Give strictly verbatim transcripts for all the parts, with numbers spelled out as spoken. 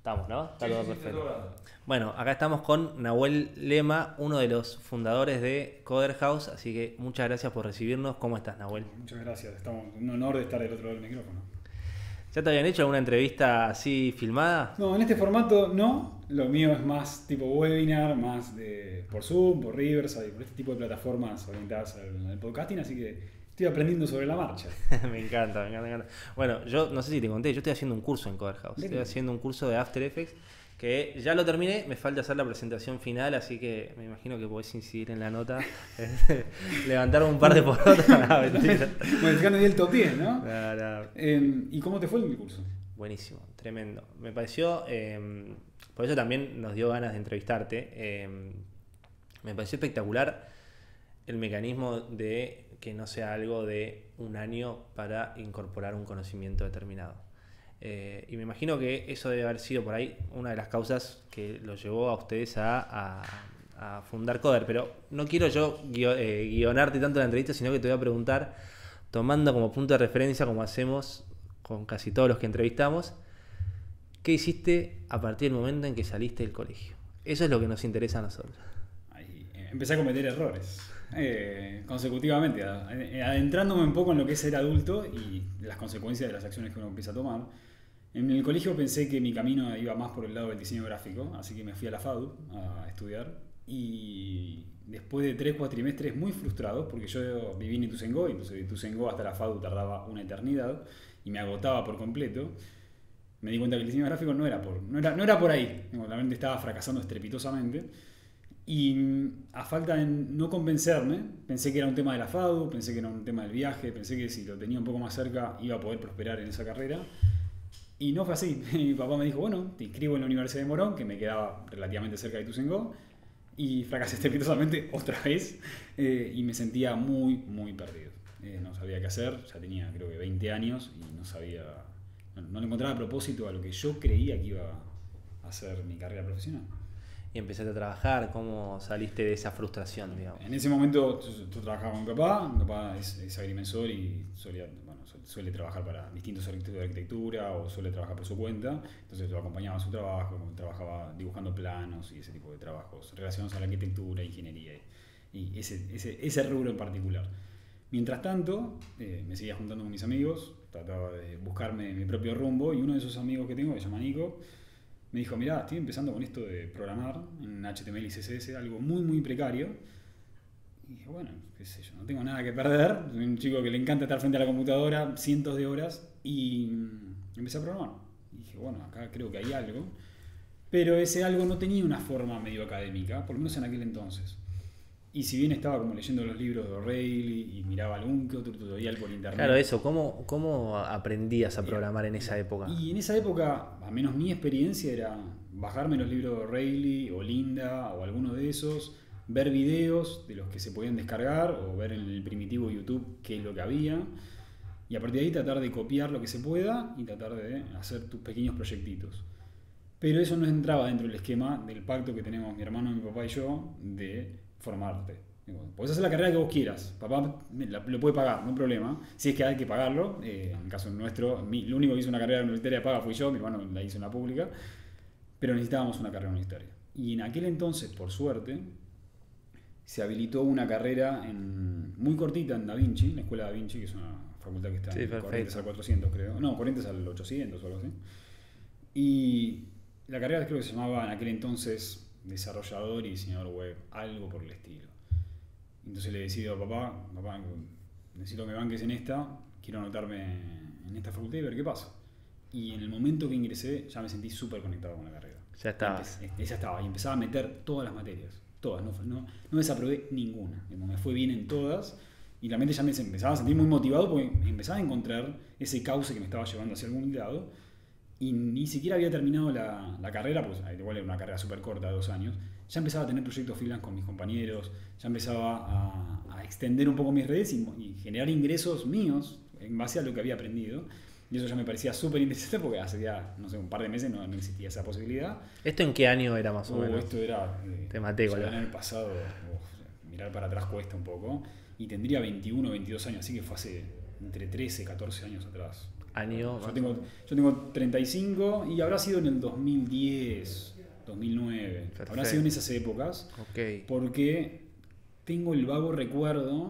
Estamos, ¿no? Está Sí, todo sí, sí, perfecto. está todo grabado. Bueno, acá estamos con Nahuel Lema, uno de los fundadores de Coder House, así que muchas gracias por recibirnos. ¿Cómo estás, Nahuel? Muchas gracias, estamos un honor de estar del otro lado del micrófono. ¿Ya te habían hecho alguna entrevista así filmada? No, en este formato no, lo mío es más tipo webinar, más de por Zoom, por Riverside, por este tipo de plataformas orientadas al, al podcasting, así que estoy aprendiendo sobre la marcha. Me encanta, me encanta, me encanta. Bueno, yo no sé si te conté, yo estoy haciendo un curso en Coder House. Estoy haciendo un curso de After Effects que ya lo terminé, me falta hacer la presentación final, así que me imagino que podés incidir en la nota, levantar un par de porotas. No, mentira. Modificando bien el topié, ¿no? No, no. Eh, ¿Y cómo te fue el curso? Buenísimo, tremendo. Me pareció, eh, por eso también nos dio ganas de entrevistarte, eh, me pareció espectacular el mecanismo de que no sea algo de un año para incorporar un conocimiento determinado. Eh, y me imagino que eso debe haber sido por ahí una de las causas que los llevó a ustedes a, a, a fundar Coder. Pero no quiero yo guio, eh, guionarte tanto la entrevista, sino que te voy a preguntar, tomando como punto de referencia, como hacemos con casi todos los que entrevistamos, ¿qué hiciste a partir del momento en que saliste del colegio? Eso es lo que nos interesa a nosotros. Ahí, eh, empecé a cometer errores. Eh, consecutivamente, adentrándome un poco en lo que es ser adulto y las consecuencias de las acciones que uno empieza a tomar. En el colegio pensé que mi camino iba más por el lado del diseño gráfico, así que me fui a la FADU a estudiar y después de tres cuatrimestres muy frustrados, porque yo viví en Ituzaingó, y entonces de Ituzaingó hasta la FADU tardaba una eternidad y me agotaba por completo, me di cuenta que el diseño gráfico no era por, no era, no era por ahí, realmente estaba fracasando estrepitosamente. Y a falta de no convencerme, pensé que era un tema de la FADU, pensé que era un tema del viaje, pensé que si lo tenía un poco más cerca iba a poder prosperar en esa carrera. Y no fue así. Mi papá me dijo, bueno, te inscribo en la Universidad de Morón, que me quedaba relativamente cerca de Ituzaingó, y fracasé estrepitosamente otra vez, eh, y me sentía muy, muy perdido. Eh, no sabía qué hacer, ya tenía creo que veinte años y no sabía, no, no le encontraba propósito a lo que yo creía que iba a ser mi carrera profesional. Y empezaste a trabajar, ¿cómo saliste de esa frustración, digamos? En ese momento yo, yo trabajaba con mi papá, mi papá es, es agrimensor y solía, bueno, suele trabajar para distintos sectores de arquitectura o suele trabajar por su cuenta, entonces lo acompañaba en su trabajo, trabajaba dibujando planos y ese tipo de trabajos relacionados a la arquitectura, ingeniería y ese, ese, ese rubro en particular. Mientras tanto, eh, me seguía juntando con mis amigos, trataba de buscarme mi propio rumbo y uno de esos amigos que tengo, que se llama Nico, me dijo, mirá, estoy empezando con esto de programar en H T M L y C S S, algo muy muy precario. Y dije, bueno, qué sé yo, no tengo nada que perder. Soy un chico que le encanta estar frente a la computadora cientos de horas y empecé a programar. Y dije, bueno, acá creo que hay algo. Pero ese algo no tenía una forma medio académica, por lo menos en aquel entonces. Y si bien estaba como leyendo los libros de O'Reilly y miraba algún que otro tutorial por internet. Claro, eso, ¿cómo, cómo aprendías a programar en esa época? Y en esa época, al menos mi experiencia era bajarme los libros de O'Reilly o Linda o alguno de esos, ver videos de los que se podían descargar o ver en el primitivo YouTube qué es lo que había y a partir de ahí tratar de copiar lo que se pueda y tratar de hacer tus pequeños proyectitos. Pero eso no entraba dentro del esquema del pacto que tenemos mi hermano, mi papá y yo de formarte. Podés hacer la carrera que vos quieras, papá lo puede pagar, no hay problema. Si es que hay que pagarlo, eh, en el caso nuestro, mi, lo único que hizo una carrera universitaria paga fui yo, mi hermano la hizo en la pública, pero necesitábamos una carrera universitaria. Y en aquel entonces, por suerte, se habilitó una carrera en, muy cortita en Da Vinci, la escuela Da Vinci, que es una facultad que está sí, en Corrientes al cuatrocientos, creo. No, Corrientes al ochocientos o algo así. Y la carrera creo que se llamaba en aquel entonces desarrollador y diseñador web, algo por el estilo. Entonces le decido a papá, papá, necesito que me banques en esta, quiero anotarme en esta facultad y ver qué pasa. Y en el momento que ingresé ya me sentí súper conectado con la carrera. Ya estaba. Ya estaba, y empezaba a meter todas las materias, todas, no, no, no desaprobé ninguna, me fue bien en todas y realmente ya me empezaba a sentir muy motivado porque empezaba a encontrar ese cauce que me estaba llevando hacia algún lado. Y ni siquiera había terminado la, la carrera, pues igual era una carrera súper corta, de dos años. Ya empezaba a tener proyectos freelance con mis compañeros, ya empezaba a, a extender un poco mis redes y, y generar ingresos míos en base a lo que había aprendido. Y eso ya me parecía súper interesante porque hace ya, no sé, un par de meses no, no existía esa posibilidad. ¿Esto en qué año era más o oh, menos? Esto era... Eh, Te maté, en el pasado, oh, mirar para atrás cuesta un poco. Y tendría veintiuno, veintidós años, así que fue hace entre trece, catorce años atrás. Año. Yo tengo, yo tengo treinta y cinco y habrá sido en el dos mil diez, dos mil nueve. Perfecto. Habrá sido en esas épocas. Ok. Porque tengo el vago recuerdo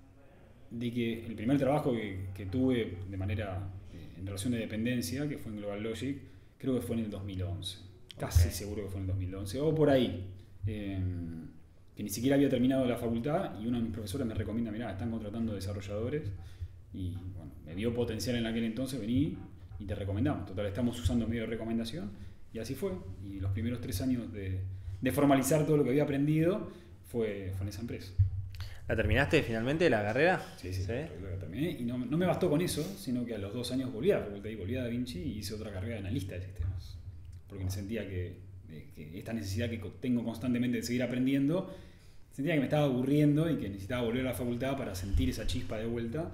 de que el primer trabajo que, que tuve de manera eh, en relación de dependencia, que fue en Global Logic, creo que fue en el dos mil once. Casi Ok. seguro que fue en el dos mil once, o por ahí. Eh, que ni siquiera había terminado la facultad y uno de mis profesores me recomienda, mirá, están contratando desarrolladores y bueno, me vio potencial en aquel entonces, vení y te recomendamos. Total, estamos usando medio de recomendación y así fue. Y los primeros tres años de, de formalizar todo lo que había aprendido fue, fue en esa empresa. ¿La terminaste finalmente la carrera? Sí, sí, ¿Sí? La terminé y no, no me bastó con eso, sino que a los dos años volví a la facultad y volví a Da Vinci y hice otra carrera de analista de sistemas. Porque me sentía que, que esta necesidad que tengo constantemente de seguir aprendiendo, sentía que me estaba aburriendo y que necesitaba volver a la facultad para sentir esa chispa de vuelta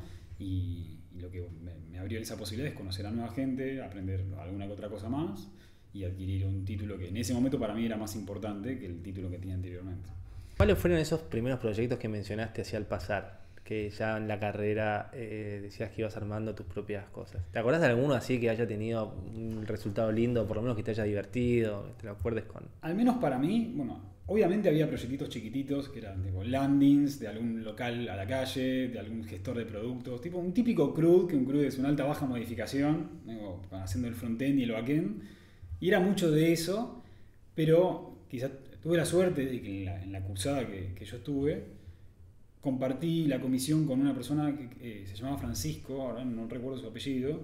y, y lo que me, me abrió esa posibilidad es conocer a nueva gente, aprender alguna que otra cosa más y adquirir un título que en ese momento para mí era más importante que el título que tenía anteriormente. ¿Cuáles fueron esos primeros proyectos que mencionaste hacia el pasar? Que ya en la carrera eh, decías que ibas armando tus propias cosas. ¿Te acordás de alguno así que haya tenido un resultado lindo, por lo menos que te haya divertido, que te lo acuerdes con? Al menos para mí, bueno, obviamente había proyectitos chiquititos que eran tipo landings de algún local a la calle, de algún gestor de productos, tipo un típico C R U D, que un C R U D es una alta baja modificación, digo, haciendo el frontend y el backend, y era mucho de eso, pero quizás tuve la suerte de que en la, en la cursada que, que yo estuve, compartí la comisión con una persona que eh, se llamaba Francisco, ahora no recuerdo su apellido,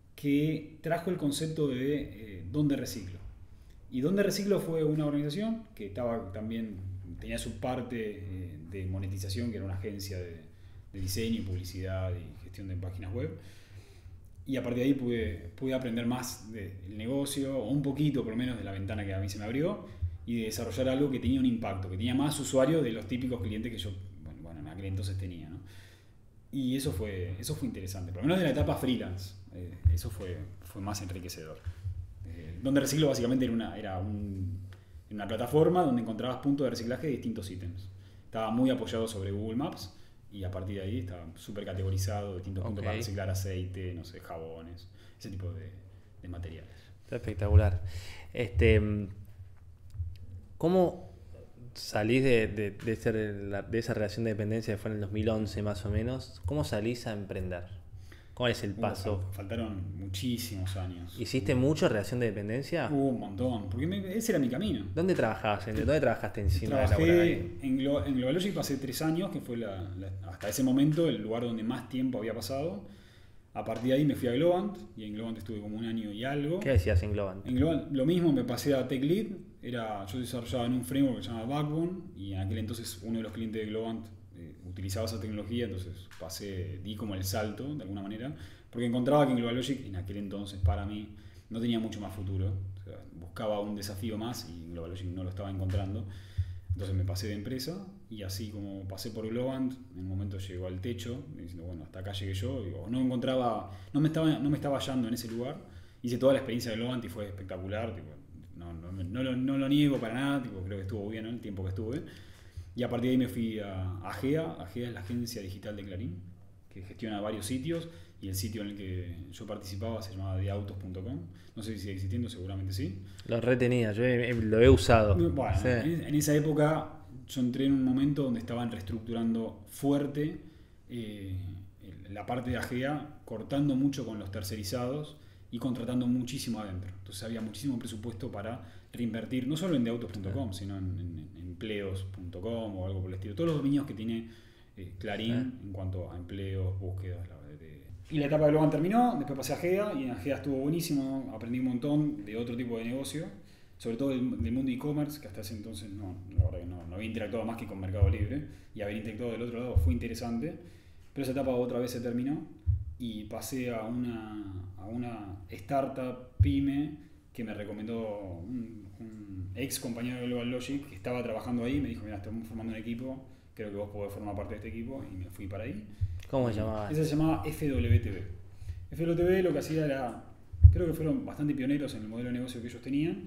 que trajo el concepto de eh, Dónde Reciclo. Y Dónde Reciclo fue una organización que estaba también, tenía su parte eh, de monetización, que era una agencia de, de diseño y publicidad y gestión de páginas web. Y a partir de ahí pude, pude aprender más del negocio, o un poquito por lo menos de la ventana que a mí se me abrió, y de desarrollar algo que tenía un impacto, que tenía más usuarios de los típicos clientes que yo, bueno, bueno en aquel entonces tenía, ¿no? Y eso fue, eso fue interesante, por lo menos de la etapa freelance, eh, eso fue, fue más enriquecedor. Eh, Donde Reciclo básicamente era, una, era un, una plataforma donde encontrabas puntos de reciclaje de distintos ítems. Estaba muy apoyado sobre Google Maps y a partir de ahí estaba súper categorizado, distintos okay. puntos para reciclar aceite, no sé, jabones, ese tipo de, de materiales. Está espectacular. Este... ¿Cómo salís de, de, de, ese, de esa relación de dependencia que fue en el dos mil once más o menos? ¿Cómo salís a emprender? ¿Cuál es el paso? Uh, faltaron muchísimos años. ¿Hiciste mucho relación de dependencia? Uh, un montón, porque me, ese era mi camino. ¿Dónde trabajabas? ¿Dónde trabajaste encima Trabajé de laboral? En, Glo en Global Logic pasé tres años, que fue la, la, hasta ese momento el lugar donde más tiempo había pasado. A partir de ahí me fui a Globant, y en Globant estuve como un año y algo. ¿Qué decías en Globant? En Globant lo mismo, me pasé a Tech Lead. Era, yo desarrollaba en un framework que se llama Backbone, y en aquel entonces uno de los clientes de Globant eh, utilizaba esa tecnología, entonces pasé, di como el salto de alguna manera, porque encontraba que en Global Logic, en aquel entonces para mí, no tenía mucho más futuro. O sea, buscaba un desafío más y en Global Logic no lo estaba encontrando. Entonces me pasé de empresa y así como pasé por Globant, en un momento llegó al techo, diciendo, bueno, hasta acá llegué yo, digo, no encontraba, no me estaba, no me estaba hallando en ese lugar. Hice toda la experiencia de Globant y fue espectacular, tipo, no, no, no, lo, no lo niego para nada, tipo, creo que estuvo bien, ¿no?, el tiempo que estuve. Y a partir de ahí me fui a AGEA. AGEA es la agencia digital de Clarín, que gestiona varios sitios, y el sitio en el que yo participaba se llamaba de autos punto com. No sé si sigue existiendo, seguramente sí. Lo retenía, yo he, lo he usado. Bueno, sí. en, en esa época yo entré en un momento donde estaban reestructurando fuerte eh, la parte de AGEA, cortando mucho con los tercerizados y contratando muchísimo adentro. Entonces había muchísimo presupuesto para reinvertir, no solo en de autos punto com, sí. sino en, en, en empleos punto com o algo por el estilo. Todos los dominios que tiene eh, Clarín sí. en cuanto a empleos, búsquedas. La, de... Y la etapa de Globant terminó, después pasé a AGEA, y en AGEA estuvo buenísimo, aprendí un montón de otro tipo de negocio, sobre todo del, del mundo e-commerce, que hasta ese entonces no, la verdad que no, no había interactuado más que con Mercado Libre, y haber interactuado del otro lado fue interesante, pero esa etapa otra vez se terminó y pasé a una, a una startup pyme que me recomendó un, un ex compañero de Global Logic que estaba trabajando ahí. Me dijo, mira, estamos formando un equipo, creo que vos podés formar parte de este equipo, y me fui para ahí. ¿Cómo se llamaba? Esa se llamaba F W T V. F W T V lo que hacía era, creo que fueron bastante pioneros en el modelo de negocio que ellos tenían,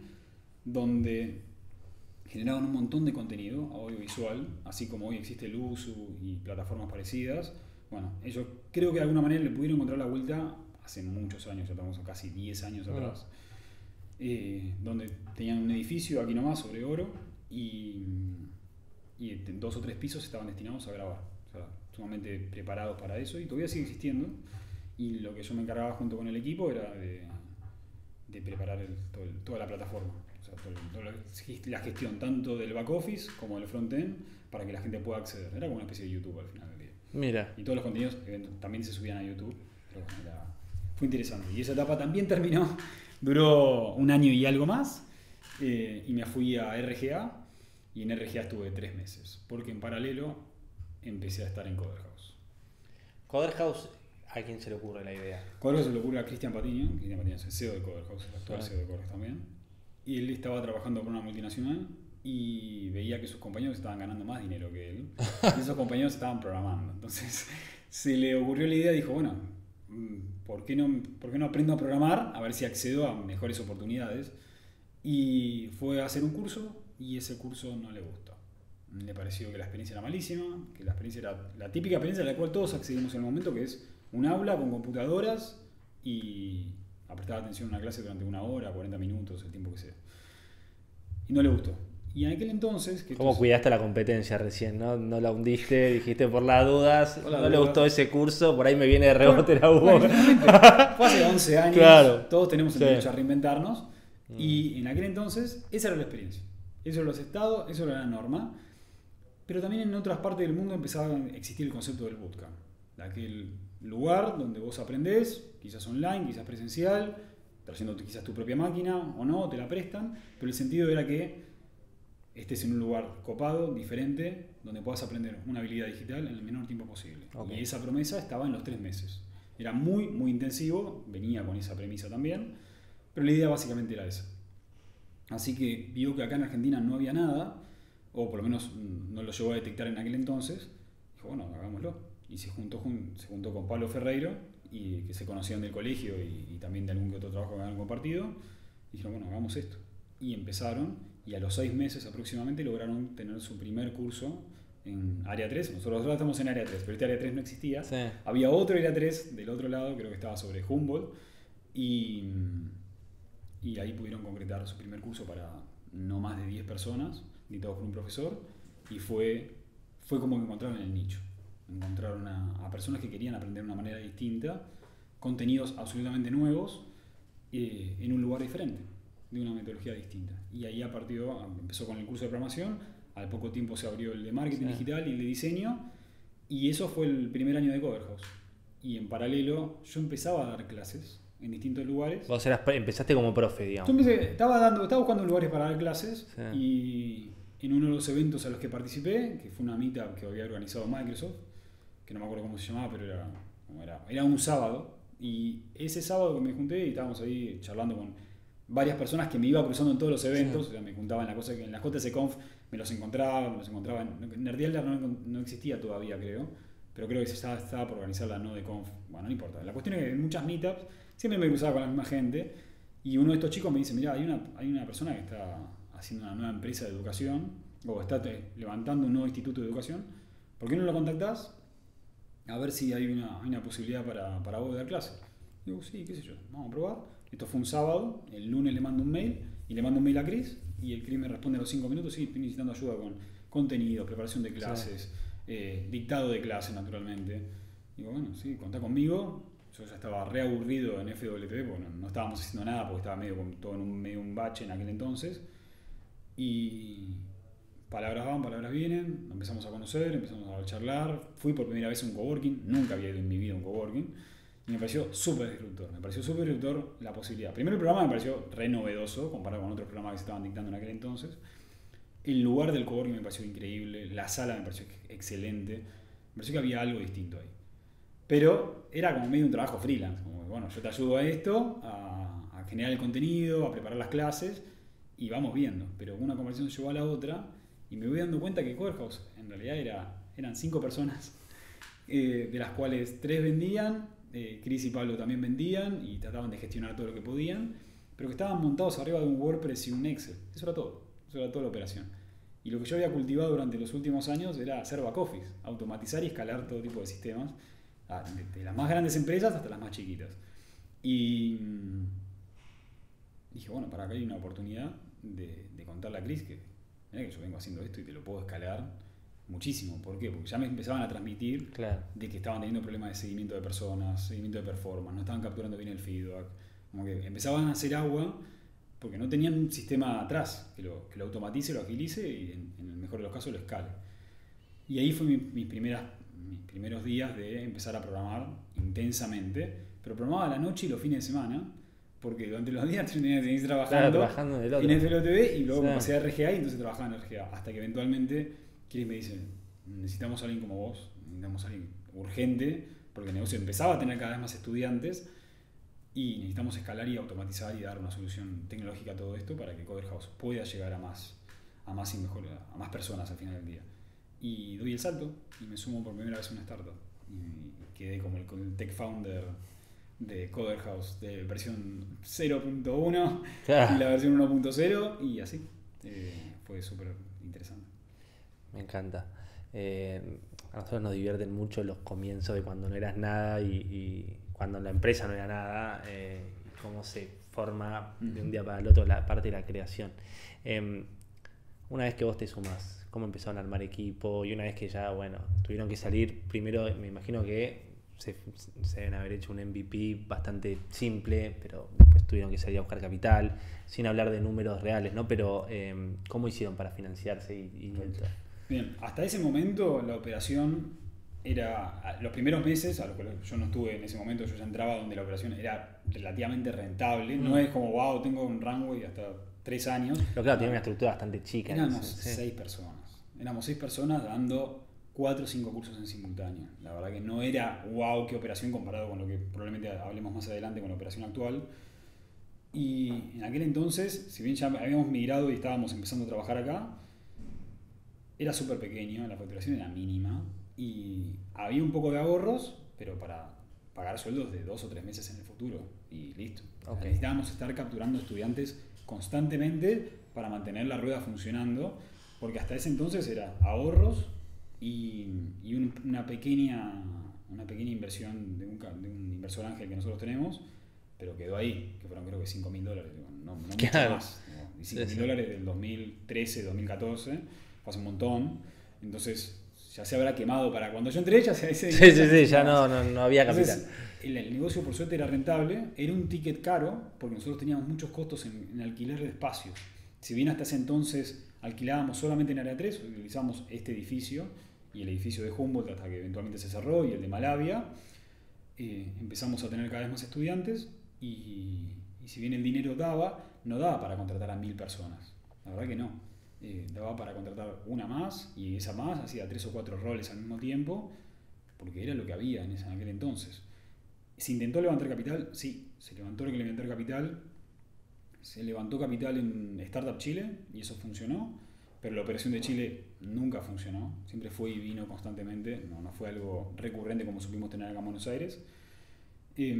donde generaban un montón de contenido audiovisual, así como hoy existe el Usu y plataformas parecidas. Bueno, ellos creo que de alguna manera le pudieron encontrar la vuelta hace muchos años, ya estamos casi diez años atrás, eh, donde tenían un edificio aquí nomás sobre Oro y, y dos o tres pisos estaban destinados a grabar, o sea, sumamente preparados para eso y todavía sigue existiendo. Y lo que yo me encargaba junto con el equipo era de, de preparar el, todo el, toda la plataforma, o sea, todo, toda la gestión tanto del back office como del front-end para que la gente pueda acceder. Era como una especie de YouTube al final del día. Mira. Y todos los contenidos también se subían a YouTube, pero era, fue interesante. Y esa etapa también terminó, duró un año y algo más, eh, y me fui a R G A, y en R G A estuve tres meses, porque en paralelo empecé a estar en Coder House. Coder House, ¿a quién se le ocurre la idea? Coder House se le ocurre a Cristian Patiño. Cristian Patiño es el C E O de Coder House, el actual Ah. C E O de Coder House también. Y él estaba trabajando por una multinacional y veía que sus compañeros estaban ganando más dinero que él. Y esos compañeros estaban programando. Entonces se le ocurrió la idea y dijo, bueno, ¿por qué no, por qué no aprendo a programar? A ver si accedo a mejores oportunidades. Y fue a hacer un curso y ese curso no le gustó. Le pareció que la experiencia era malísima, que la experiencia era la típica experiencia a la cual todos accedimos en el momento, que es un aula con computadoras y a prestar atención a una clase durante una hora, cuarenta minutos, el tiempo que sea. Y no le gustó. Y en aquel entonces... Que ¿Cómo cuidaste la competencia recién? ¿No? No la hundiste, dijiste por las dudas, Por la no duda. le gustó ese curso, por ahí me viene de rebote la U. Bueno, fue hace once años, Claro. todos tenemos el Sí. derecho a reinventarnos. Mm. Y en aquel entonces, esa era la experiencia. Eso era lo aceptado, eso era la norma. Pero también en otras partes del mundo empezaba a existir el concepto del bootcamp. De aquel lugar donde vos aprendés, quizás online, quizás presencial, trayendo quizás tu propia máquina o no, te la prestan. Pero el sentido era que estés en un lugar copado, diferente, donde puedas aprender una habilidad digital en el menor tiempo posible. Okay. Y esa promesa estaba en los tres meses. Era muy, muy intensivo, venía con esa premisa también, pero la idea básicamente era esa. Así que vio que acá en Argentina no había nada, o por lo menos no lo llegó a detectar en aquel entonces, dijo, bueno, hagámoslo. Y se juntó, se juntó con Pablo Ferreiro, y que se conocían del colegio y, y también de algún que otro trabajo que habían compartido, y dijeron, bueno, hagamos esto. Y empezaron, y a los seis meses aproximadamente lograron tener su primer curso en Área tres. Nosotros ahora estamos en Área tres, pero este Área tres no existía. Sí. Había otro Área tres del otro lado, creo que estaba sobre Humboldt, y, y ahí pudieron concretar su primer curso para no más de diez personas, dictados por un profesor, y fue, fue como que encontraron el nicho. Encontraron a, a personas que querían aprender de una manera distinta, contenidos absolutamente nuevos, eh, en un lugar diferente, de una metodología distinta. Y ahí a partir de, empezó con el curso de programación, al poco tiempo se abrió el de marketing Sí. digital y el de diseño, y eso fue el primer año de Coder House. Y en paralelo yo empezaba a dar clases en distintos lugares. Vos eras, empezaste como profe, digamos. Yo empecé, estaba, dando, estaba buscando lugares para dar clases, Sí. y en uno de los eventos a los que participé, que fue una meetup que había organizado Microsoft, que no me acuerdo cómo se llamaba, pero era, como era, era un sábado, y ese sábado que me junté y estábamos ahí charlando con varias personas que me iba cruzando en todos los eventos, sí. O sea, me juntaba en la cosa que en la J S Conf me los encontraba, me los encontraba en Nerdialder no, no existía todavía, creo, pero creo que se estaba, estaba por organizar la Nodeconf, bueno, no importa. La cuestión es que en muchas meetups siempre me cruzaba con la misma gente, y uno de estos chicos me dice, mira, hay una, hay una persona que está haciendo una nueva empresa de educación, o está te, levantando un nuevo instituto de educación, ¿por qué no lo contactás? A ver si hay una, hay una posibilidad para, para vos de dar clase. Digo, sí, qué sé yo, vamos a probar. Esto fue un sábado, el lunes le mando un mail, y le mando un mail a Chris, y el Chris me responde a los cinco minutos, sí, estoy necesitando ayuda con contenido, preparación de clases, sí. eh, dictado de clases, naturalmente. Digo, bueno, sí, contá conmigo. Yo ya estaba reaburrido en F W P, porque no, no estábamos haciendo nada, porque estaba medio con, todo en un, medio un bache en aquel entonces. Y palabras van, palabras vienen, nos empezamos a conocer, empezamos a charlar. Fui por primera vez a un coworking, nunca había ido en mi vida a un coworking, y me pareció súper disruptor. Me pareció súper disruptor la posibilidad. Primero, el programa me pareció re novedoso comparado con otros programas que se estaban dictando en aquel entonces. El lugar del coworking me pareció increíble, la sala me pareció excelente. Me pareció que había algo distinto ahí. Pero era como medio un trabajo freelance, como bueno, yo te ayudo a esto, a, a generar el contenido, a preparar las clases, y vamos viendo. Pero una conversación llevó a la otra, y me voy dando cuenta que Coder House en realidad era, eran cinco personas, eh, de las cuales tres vendían, eh, Chris y Pablo también vendían, y trataban de gestionar todo lo que podían, pero que estaban montados arriba de un WordPress y un Excel. Eso era todo, eso era toda la operación. Y lo que yo había cultivado durante los últimos años era hacer back office, automatizar y escalar todo tipo de sistemas, de las más grandes empresas hasta las más chiquitas. Y mm, dije, bueno, para acá hay una oportunidad de, de contarle a Chris que, mirá que yo vengo haciendo esto y te lo puedo escalar muchísimo. ¿Por qué? Porque ya me empezaban a transmitir Claro. de que estaban teniendo problemas de seguimiento de personas, seguimiento de performance, no estaban capturando bien el feedback. Como que empezaban a hacer agua porque no tenían un sistema atrás que lo, que lo automatice, lo agilice y en, en el mejor de los casos lo escale. Y ahí fue mi, mis, primeras, mis primeros días de empezar a programar intensamente, pero programaba a la noche y los fines de semana, porque durante los días tenía que seguir trabajando, Claro, trabajando en el otro. en F L O T V y luego Sí. me pasé a R G A y entonces trabajaba en R G A. Hasta que eventualmente Chris me dice, necesitamos a alguien como vos, necesitamos a alguien urgente, porque el negocio empezaba a tener cada vez más estudiantes y necesitamos escalar y automatizar y dar una solución tecnológica a todo esto para que Coder House pueda llegar a más, a más y mejor, a más personas al final del día. Y doy el salto y me sumo por primera vez a una startup. Y quedé como el, el tech founder de Coder House, de versión cero punto uno Claro. y la versión uno punto cero y así. Eh, fue súper interesante. Me encanta. Eh, a nosotros nos divierten mucho los comienzos de cuando no eras nada y, y cuando la empresa no era nada, eh, y cómo se forma de un día para el otro la parte de la creación. Eh, una vez que vos te sumás, ¿cómo empezaron a armar equipo? Y una vez que ya, bueno, tuvieron que salir, primero me imagino que se, se deben haber hecho un M V P bastante simple, pero después tuvieron que salir a buscar capital, sin hablar de números reales, ¿no? Pero, eh, ¿cómo hicieron para financiarse y, y todo esto? Bien, hasta ese momento la operación era, los primeros meses, a los que yo no estuve en ese momento, yo ya entraba donde la operación era relativamente rentable, mm. no es como, wow, tengo un runway hasta tres años. Pero claro, tiene una estructura bastante chica. Éramos sí. seis personas, éramos seis personas dando cuatro o cinco cursos en simultáneo. La verdad que no era, wow, qué operación comparado con lo que probablemente hablemos más adelante con la operación actual. Y en aquel entonces, si bien ya habíamos migrado y estábamos empezando a trabajar acá, era súper pequeño, la facturación era mínima y había un poco de ahorros, pero para pagar sueldos de dos o tres meses en el futuro y listo. Okay. O sea, necesitábamos estar capturando estudiantes constantemente para mantener la rueda funcionando, porque hasta ese entonces era ahorros y, y un, una, pequeña, una pequeña inversión de un, de un inversor ángel que nosotros tenemos, pero quedó ahí, que fueron creo que cinco mil dólares, no, no mucho claro. más. ¿no? Y cinco mil dólares del dos mil trece, dos mil catorce, hace un montón, entonces ya se habrá quemado para cuando yo entré, ya se... Sí, sí, sí, sí, ya no, no, no había capital. Entonces, el, el negocio por suerte era rentable, era un ticket caro, porque nosotros teníamos muchos costos en, en alquiler de espacios. Si bien hasta ese entonces alquilábamos solamente en área tres, utilizamos este edificio y el edificio de Humboldt hasta que eventualmente se cerró y el de Malavia, eh, empezamos a tener cada vez más estudiantes y, y si bien el dinero daba, no daba para contratar a mil personas, la verdad que no. Eh, daba para contratar una más y esa más hacía tres o cuatro roles al mismo tiempo porque era lo que había en, ese, en aquel entonces. ¿Se intentó levantar capital? Sí, se levantó que levantar capital, se levantó capital en Startup Chile y eso funcionó, pero la operación de Chile nunca funcionó, siempre fue y vino constantemente, no, no fue algo recurrente como supimos tener acá en Buenos Aires. Eh,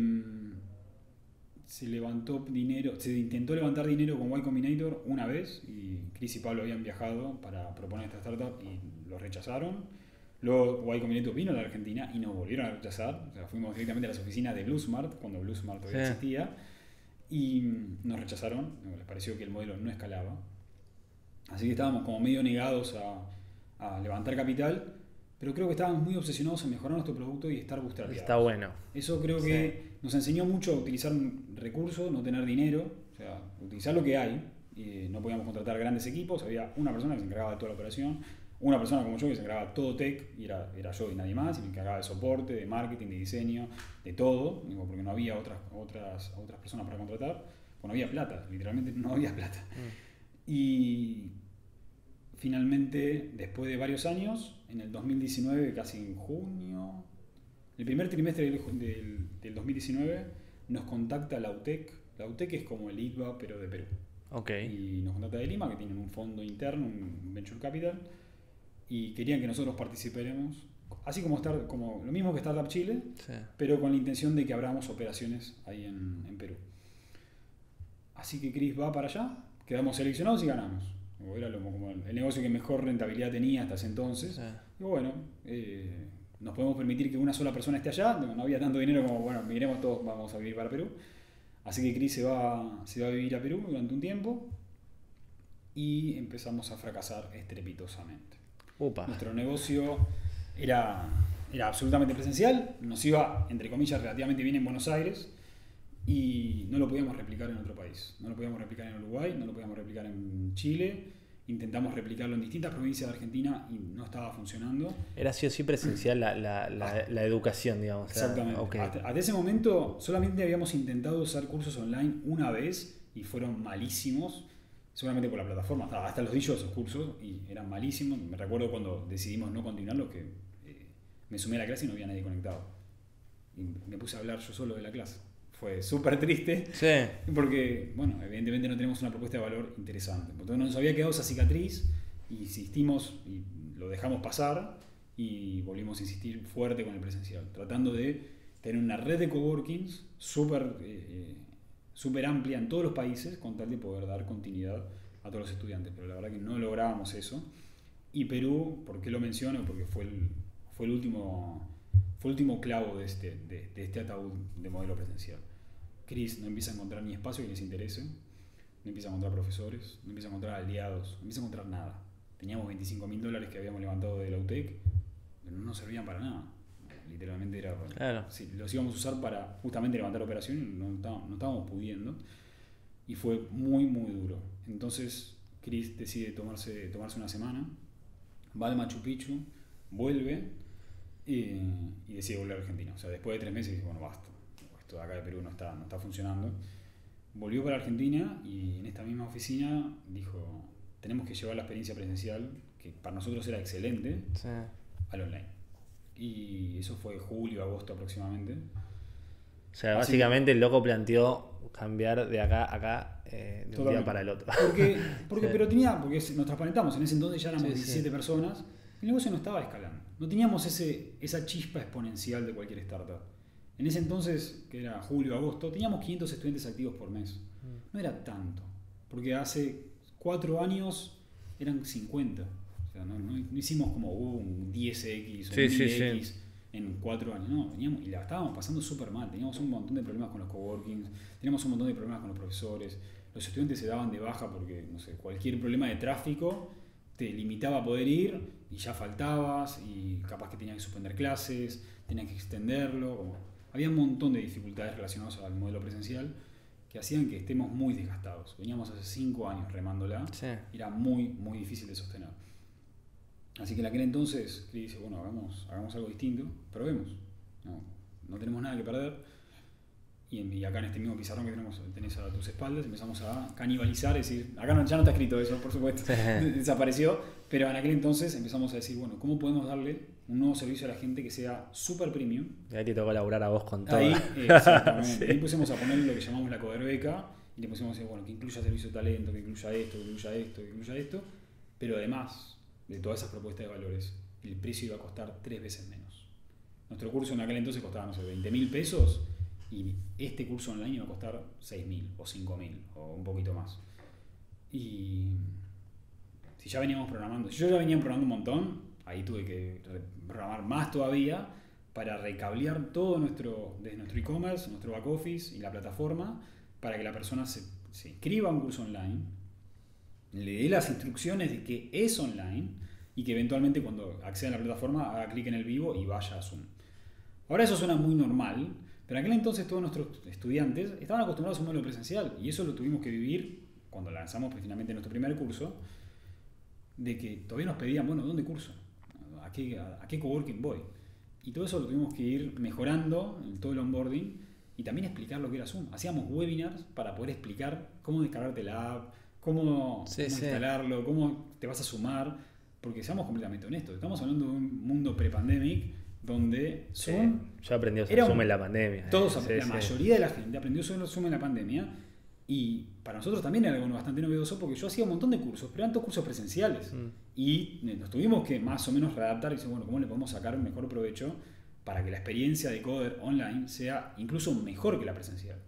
se levantó dinero, se intentó levantar dinero con Y Combinator una vez y Chris y Pablo habían viajado para proponer esta startup y lo rechazaron. Luego Y Combinator vino a la Argentina y nos volvieron a rechazar. O sea, fuimos directamente a las oficinas de BlueSmart cuando BlueSmart todavía sí. existía y nos rechazaron. Les pareció que el modelo no escalaba. Así que estábamos como medio negados a, a levantar capital, pero creo que estábamos muy obsesionados en mejorar nuestro producto y estar bootstrapeados. Está bueno. Eso creo sí. que nos enseñó mucho a utilizar un recurso, no tener dinero, o sea, utilizar lo que hay. Y no podíamos contratar grandes equipos, había una persona que se encargaba de toda la operación, una persona como yo que se encargaba de todo tech, y era, era yo y nadie más, y me encargaba de soporte, de marketing, de diseño, de todo, porque no había otras, otras, otras personas para contratar, porque no había plata, literalmente no había plata. Mm. Y finalmente, después de varios años, en el dos mil diecinueve, casi en junio, el primer trimestre del, del, del dos mil diecinueve, nos contacta la U T E C. La U T E C es como el I T B A, pero de Perú. Okay. Y nos contacta de Lima, que tienen un fondo interno, un venture capital, y querían que nosotros participáramos, así como, estar, como lo mismo que Startup Chile, sí. pero con la intención de que abramos operaciones ahí en, en Perú. Así que Chris va para allá, quedamos seleccionados y ganamos. Era lo, como el, el negocio que mejor rentabilidad tenía hasta ese entonces. Sí. Y bueno, eh, nos podemos permitir que una sola persona esté allá, no, no había tanto dinero como, bueno, migremos todos, vamos a vivir para Perú. Así que Chris se va, se va a vivir a Perú durante un tiempo y empezamos a fracasar estrepitosamente. Upa. Nuestro negocio era, era absolutamente presencial, nos iba, entre comillas, relativamente bien en Buenos Aires y no lo podíamos replicar en otro país. No lo podíamos replicar en Uruguay, no lo podíamos replicar en Chile. Intentamos replicarlo en distintas provincias de Argentina y no estaba funcionando. Era sí o sí presencial la, la, la, la educación, digamos. Exactamente. Okay. Hasta, hasta ese momento solamente habíamos intentado usar cursos online una vez y fueron malísimos, seguramente por la plataforma. Hasta, hasta los di yo esos cursos y eran malísimos. Me recuerdo cuando decidimos no continuarlos que eh, me sumé a la clase y no había nadie conectado. Y me puse a hablar yo solo de la clase. Fue súper triste, sí. Porque, bueno, evidentemente no tenemos una propuesta de valor interesante. Entonces nos había quedado esa cicatriz, insistimos y lo dejamos pasar y volvimos a insistir fuerte con el presencial, tratando de tener una red de coworkings súper eh, súper amplia en todos los países con tal de poder dar continuidad a todos los estudiantes. Pero la verdad que no lográbamos eso. Y Perú, ¿por qué lo menciono? Porque fue el, fue el último... Fue el último clavo de este, de, de este ataúd de modelo presencial. Chris no empieza a encontrar ni espacio que les interese, no empieza a encontrar profesores, no empieza a encontrar aliados, no empieza a encontrar nada. Teníamos veinticinco mil dólares que habíamos levantado de la U T E C, pero no nos servían para nada. Literalmente era para, claro. Sí, los íbamos a usar para justamente levantar la operación y no estábamos, no estábamos pudiendo. Y fue muy, muy duro. Entonces Chris decide tomarse, tomarse una semana, va al Machu Picchu, vuelve. Y, y decide volver a Argentina. O sea, después de tres meses dice, bueno, basta. Esto de acá de Perú no está, no está funcionando. Volvió para Argentina y en esta misma oficina dijo, tenemos que llevar la experiencia presencial, que para nosotros era excelente, sí. al online. Y eso fue julio, agosto aproximadamente. O sea, Así básicamente que, el loco planteó cambiar de acá a acá eh, de un día para el otro. Porque, porque, sí. Pero tenía, porque nos transparentamos, en ese entonces ya éramos sí, diecisiete sí. personas, el negocio no estaba escalando. No teníamos ese, esa chispa exponencial de cualquier startup. En ese entonces, que era julio, agosto, teníamos quinientos estudiantes activos por mes. No era tanto, porque hace cuatro años eran cincuenta. O sea, no, no, no hicimos como uh, un diez equis o sí, un sí, mil equis sí. en cuatro años. No, veníamos, y la estábamos pasando súper mal. Teníamos un montón de problemas con los coworkings, teníamos un montón de problemas con los profesores. Los estudiantes se daban de baja porque, no sé, cualquier problema de tráfico te limitaba a poder ir y ya faltabas y capaz que tenías que suspender clases, tenías que extenderlo. Como, había un montón de dificultades relacionadas al modelo presencial que hacían que estemos muy desgastados. Veníamos hace cinco años remándola, sí. Era muy, muy difícil de sostener. Así que en aquel entonces Chris dice, bueno, hagamos, hagamos algo distinto, probemos. No, no tenemos nada que perder. Y, y acá en este mismo pizarrón que tenemos, tenés a tus espaldas, empezamos a canibalizar, es decir, acá no, ya no está escrito eso, por supuesto, desapareció, pero en aquel entonces empezamos a decir, bueno, ¿cómo podemos darle un nuevo servicio a la gente que sea super premium? Y ahí te tocó laburar a vos con todo. Ahí, eh, exactamente. Sí. Ahí pusimos a poner lo que llamamos la Coder Beca y le pusimos a decir, bueno, que incluya servicio de talento, que incluya esto, que incluya esto, que incluya esto, pero además de todas esas propuestas de valores, el precio iba a costar tres veces menos. Nuestro curso en aquel entonces costaba, no sé, veinte mil pesos. Y este curso online iba a costar seis mil o cinco mil o un poquito más. Y si ya veníamos programando, si yo ya venía programando un montón, ahí tuve que programar más todavía para recablear todo nuestro, desde nuestro e-commerce, nuestro back office y la plataforma para que la persona se, se inscriba a un curso online, le dé las instrucciones de que es online y que eventualmente cuando acceda a la plataforma haga clic en el vivo y vaya a Zoom. Ahora eso suena muy normal. Pero en aquel entonces todos nuestros estudiantes estaban acostumbrados a un modelo presencial y eso lo tuvimos que vivir cuando lanzamos finalmente nuestro primer curso, de que todavía nos pedían, bueno, ¿dónde curso? ¿A qué, a, a qué coworking voy? Y todo eso lo tuvimos que ir mejorando en todo el onboarding y también explicar lo que era Zoom. Hacíamos webinars para poder explicar cómo descargarte la app, cómo, sí, cómo sí. instalarlo, cómo te vas a sumar, porque seamos completamente honestos, estamos hablando de un mundo pre-pandemic donde Zoom... Sí, yo aprendí a usar Zoom en la pandemia. Todos, sí, la sí. mayoría de la gente aprendió a usar Zoom en la pandemia y para nosotros también era algo bastante novedoso porque yo hacía un montón de cursos, pero eran todos cursos presenciales mm. y nos tuvimos que más o menos readaptar y decir, bueno, ¿cómo le podemos sacar un mejor provecho para que la experiencia de Coder online sea incluso mejor que la presencial?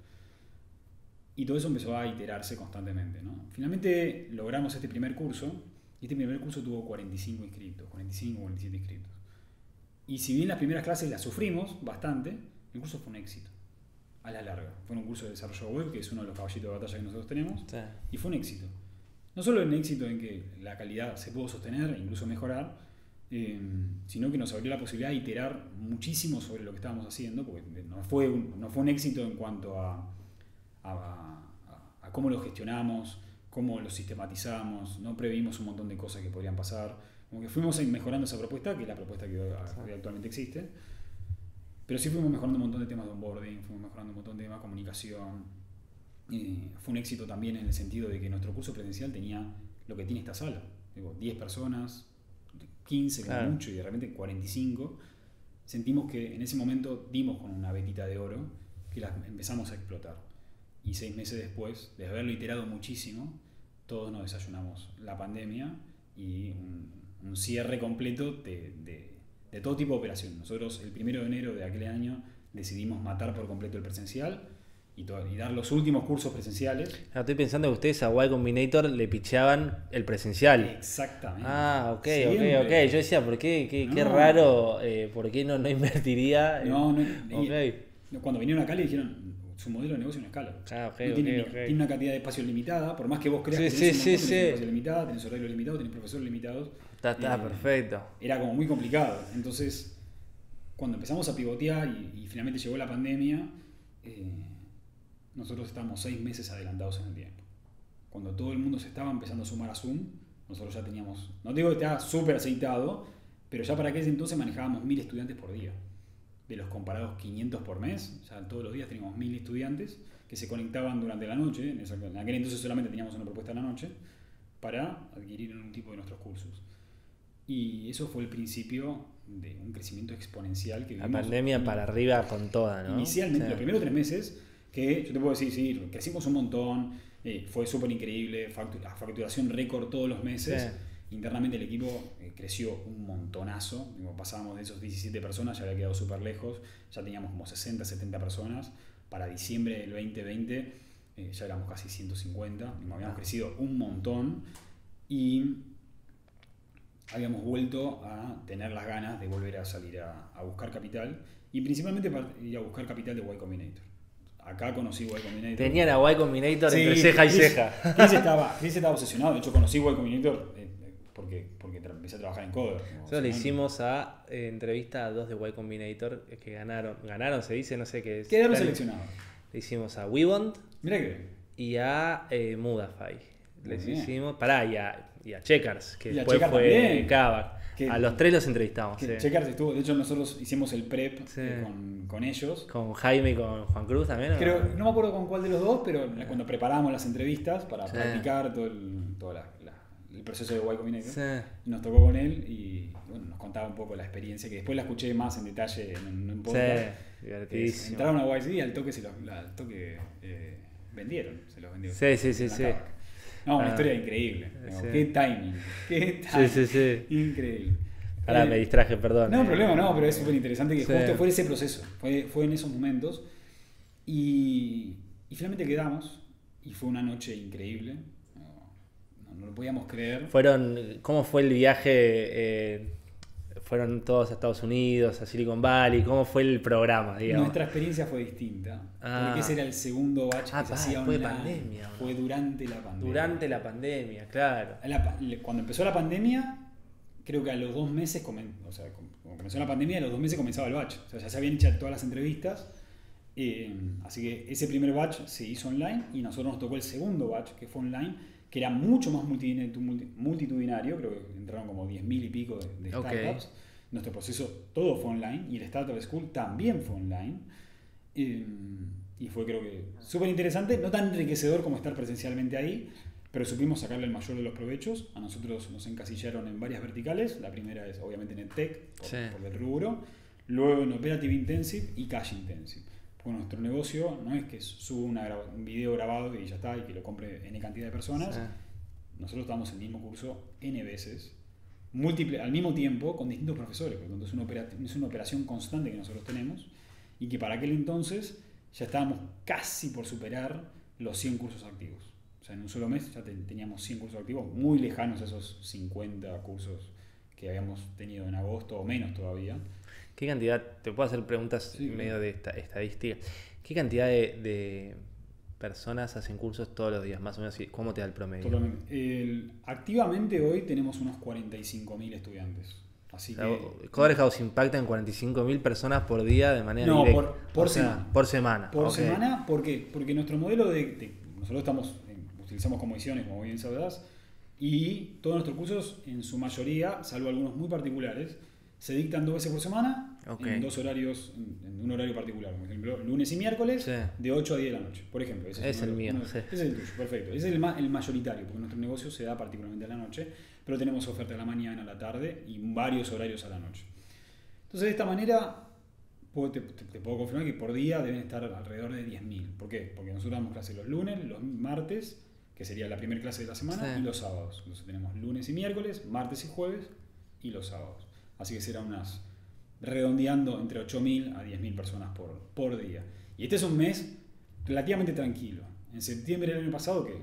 Y todo eso empezó a iterarse constantemente, ¿no? Finalmente logramos este primer curso y este primer curso tuvo cuarenta y cinco inscritos, cuarenta y cinco o cuarenta y siete inscritos. Y si bien las primeras clases las sufrimos bastante, el curso fue un éxito. A la larga. Fue un curso de desarrollo web, que es uno de los caballitos de batalla que nosotros tenemos. Sí. Y fue un éxito. No solo un éxito en que la calidad se pudo sostener e incluso mejorar, eh, sino que nos abrió la posibilidad de iterar muchísimo sobre lo que estábamos haciendo, porque no fue un, no fue un éxito en cuanto a, a, a, a cómo lo gestionamos, cómo lo sistematizamos, no previmos un montón de cosas que podrían pasar. Como que fuimos mejorando esa propuesta, que es la propuesta que hoy, hoy actualmente existe, pero sí fuimos mejorando un montón de temas de onboarding, fuimos mejorando un montón de temas de comunicación. Eh, fue un éxito también en el sentido de que nuestro curso presencial tenía lo que tiene esta sala, digo, diez personas, quince como Claro. mucho, y de repente cuarenta y cinco. Sentimos que en ese momento dimos con una vetita de oro que la empezamos a explotar. Y seis meses después, de haberlo iterado muchísimo, todos nos desayunamos la pandemia y un, un cierre completo de, de, de todo tipo de operación. Nosotros el primero de enero de aquel año decidimos matar por completo el presencial y, todo, y dar los últimos cursos presenciales. Ah, estoy pensando que ustedes a Y Combinator le picheaban el presencial. Exactamente. Ah, ok, Siempre. ok, ok. Yo decía, ¿por qué? Qué, No. qué raro, eh, ¿por qué no, no invertiría? en- No, no, Ok. y cuando vinieron acá le dijeron, su modelo de negocio no escala. Ah, ok, no tiene, ok, ok. tiene una cantidad de espacio limitada, por más que vos creas Sí, que tenés sí, un montón, sí, tenés sí. espacio limitado, tenés horario limitado, tenés profesores limitados. Está, está Eh, perfecto. Era como muy complicado. Entonces, cuando empezamos a pivotear y, y finalmente llegó la pandemia, eh, nosotros estábamos seis meses adelantados en el tiempo. Cuando todo el mundo se estaba empezando a sumar a Zoom, nosotros ya teníamos, no digo que estaba súper aceitado, pero ya para aquel entonces manejábamos mil estudiantes por día. De los comparados quinientos por mes, ya todos los días teníamos mil estudiantes que se conectaban durante la noche. En, esa, en aquel entonces solamente teníamos una propuesta en la noche para adquirir un tipo de nuestros cursos. Y eso fue el principio de un crecimiento exponencial que La vivimos. pandemia in- para arriba con toda, ¿no? Inicialmente, Sí. los primeros tres meses, que yo te puedo decir, sí, crecimos un montón, eh, fue súper increíble, factu- facturación récord todos los meses. Sí. Internamente el equipo eh, creció un montonazo. Digo, pasábamos de esos diecisiete personas, ya había quedado súper lejos, ya teníamos como sesenta, setenta personas. Para diciembre del veinte veinte eh, ya éramos casi ciento cincuenta, digo, habíamos crecido un montón y habíamos vuelto a tener las ganas de volver a salir a, a buscar capital y principalmente para ir a buscar capital de Y Combinator. Acá conocí Y Combinator. Tenían a Y Combinator Sí, entre ceja y Chris- ceja. Chris estaba, Chris estaba obsesionado. De hecho, conocí Y Combinator eh, porque, porque tra- empecé a trabajar en Coder. Nosotros le hicimos a eh, entrevista a dos de Y Combinator eh, que ganaron. Ganaron, se dice, no sé qué es. Quedaron Tal- seleccionados. Le hicimos a WeBond Mirá que y a eh, Mudafy. Les Muy bien. hicimos. Pará, y a, y a Checkers, que Y a después Checkers fue también. Kavak. Que- A los tres los entrevistamos. que sí. Checkers estuvo. De hecho, nosotros hicimos el prep Sí. eh, con, con ellos. Con Jaime y con Juan Cruz también. ¿o Creo, no me acuerdo con cuál de los dos, pero cuando preparamos las entrevistas para Sí. practicar todo el, todo la- la- el proceso de Y Combinator, Sí. nos tocó con él y bueno, nos contaba un poco la experiencia, que después la escuché más en detalle en un, en un podcast. Sí, Eh, divertidísimo. entraron a Y C y al toque, se los, al toque eh, vendieron, se los vendieron. Sí, sí, sí, En la sí. Kavak. No, una Ah. historia increíble. Digo, Sí. Qué timing, qué timing. Sí, sí, sí. Increíble. Pará, Eh, me distraje, perdón. No, Eh, problema, no, pero es súper interesante que Sí. justo fue ese proceso, fue, fue en esos momentos. Y, y finalmente quedamos, y fue una noche increíble. No, no, no lo podíamos creer. Fueron, ¿cómo fue el viaje? Eh, fueron todos a Estados Unidos, a Silicon Valley. ¿Cómo fue el programa, digamos? Nuestra experiencia fue distinta, Ah. porque ese era el segundo batch Ah, que se pa, hacía fue online. pandemia, ¿no? Fue durante la pandemia. Durante la pandemia, claro. La pa- le- cuando empezó la pandemia, creo que a los dos meses, comen- o sea, com- como comenzó la pandemia, a los dos meses comenzaba el batch. O sea, ya se habían hecho todas las entrevistas. eh, así que ese primer batch se hizo online y nosotros nos tocó el segundo batch, que fue online, que era mucho más multidine- multi- multitudinario. Creo que entraron como diez mil y pico de, de Ok. startups. Nuestro proceso todo fue online y el Startup School también fue online. Eh, y fue, creo que, súper interesante, no tan enriquecedor como estar presencialmente ahí, pero supimos sacarle el mayor de los provechos. A nosotros nos encasillaron en varias verticales. La primera es obviamente NetTech, por, Sí. por el rubro. Luego en Operative Intensive y Cash Intensive. Porque nuestro negocio no es que suba una graba- un video grabado y ya está, y que lo compre N cantidad de personas. Sí. Nosotros damos el mismo curso N veces, múltiple, al mismo tiempo, con distintos profesores. Por lo tanto, es una, opera- es una operación constante que nosotros tenemos y que para aquel entonces ya estábamos casi por superar los cien cursos activos. O sea, en un solo mes ya te- teníamos cien cursos activos, muy lejanos a esos cincuenta cursos que habíamos tenido en agosto o menos todavía. ¿Qué cantidad, te puedo hacer preguntas Sí, en medio claro. de esta estadística? ¿Qué cantidad de, de personas hacen cursos todos los días, más o menos? y ¿Cómo te da el promedio? Totalmente. El- activamente hoy tenemos unos cuarenta y cinco mil estudiantes. Así O sea, que... Cover House impacta en cuarenta y cinco mil personas por día de manera No, directa. por- por O sea, semana. Por semana. Por ok. semana, ¿por qué? Porque nuestro modelo de, de- nosotros estamos, eh, utilizamos comisiones, como bien sabrás, y todos nuestros cursos, en su mayoría, salvo algunos muy particulares, se dictan dos veces por semana, Ok. en dos horarios, en, en un horario particular. Por ejemplo, lunes y miércoles, Sí. de ocho a diez de la noche, por ejemplo. Ese Es uno el de los- mío, uno de- sí. Ese es el tuyo, perfecto. Ese es el, ma- el mayoritario, porque nuestro negocio se da particularmente a la noche, pero tenemos oferta a la mañana, a la tarde y varios horarios a la noche. Entonces, de esta manera, puedo- te, te- te puedo confirmar que por día deben estar alrededor de diez mil. ¿Por qué? Porque nosotros damos clases los lunes, los martes, que sería la primera clase de la semana, Sí. y los sábados. Entonces tenemos lunes y miércoles, martes y jueves, y los sábados. Así que serán unas, redondeando, entre ocho mil a diez mil personas por, por día. Y este es un mes relativamente tranquilo. En septiembre del año pasado, que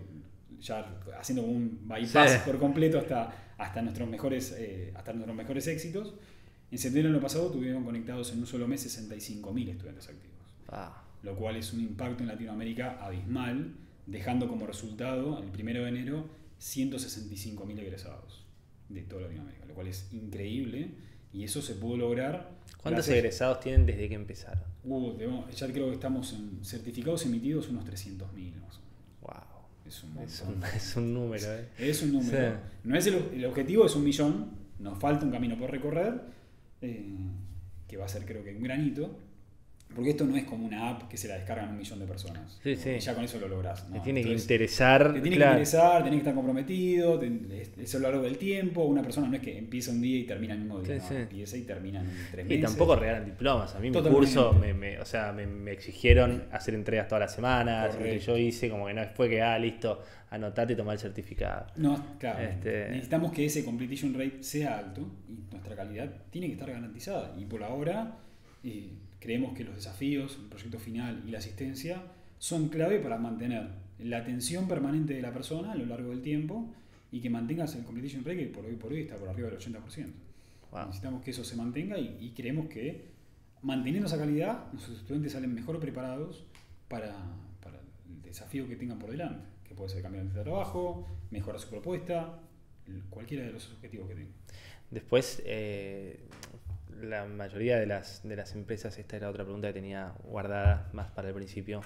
ya haciendo como un bypass Sí. por completo hasta, hasta, nuestros mejores, eh, hasta nuestros mejores éxitos, en septiembre del año pasado tuvieron conectados en un solo mes sesenta y cinco mil estudiantes activos, Ah, lo cual es un impacto en Latinoamérica abismal, dejando como resultado el primero de enero ciento sesenta y cinco mil egresados de toda Latinoamérica, lo cual es increíble y eso se pudo lograr. ¿Cuántos gracias- egresados tienen desde que empezaron? Uh, debemos- ya creo que estamos en certificados emitidos unos trescientos mil más o menos. Wow. Es un Es montón. un, es un número, ¿eh? Es un número. Sí. No es el, el objetivo, es un millón. Nos falta un camino por recorrer, eh, que va a ser creo que un granito. Porque esto no es como una app que se la descargan un millón de personas. Sí, sí. Y ya con eso lo lográs. Te ¿no? tiene que Entonces, interesar. te tiene claro. que interesar, tenés que estar comprometido, te- eso a lo largo del tiempo. Una persona no es que empieza un día y termina el mismo día, Sí, no, sí. empieza y termina en tres Y meses. tampoco regalan diplomas. A mí mi Totalmente. curso, me, me- o sea, me, me exigieron hacer entregas todas las semanas. Lo que Correcto. yo hice, como que no fue que, ah, listo, anotate y tomar el certificado. No, claro. Este- Necesitamos que ese completion rate sea alto y nuestra calidad tiene que estar garantizada. Y por ahora eh, creemos que los desafíos, el proyecto final y la asistencia son clave para mantener la atención permanente de la persona a lo largo del tiempo y que mantengas el completion rate que por hoy por hoy está por arriba del ochenta por ciento. Wow. Necesitamos que eso se mantenga y, y creemos que manteniendo esa calidad nuestros estudiantes salen mejor preparados para, para el desafío que tengan por delante, que puede ser cambiar de trabajo, mejorar su propuesta, el- cualquiera de los objetivos que tengan. Después, eh, la mayoría de las, de las empresas, esta era otra pregunta que tenía guardada más para el principio.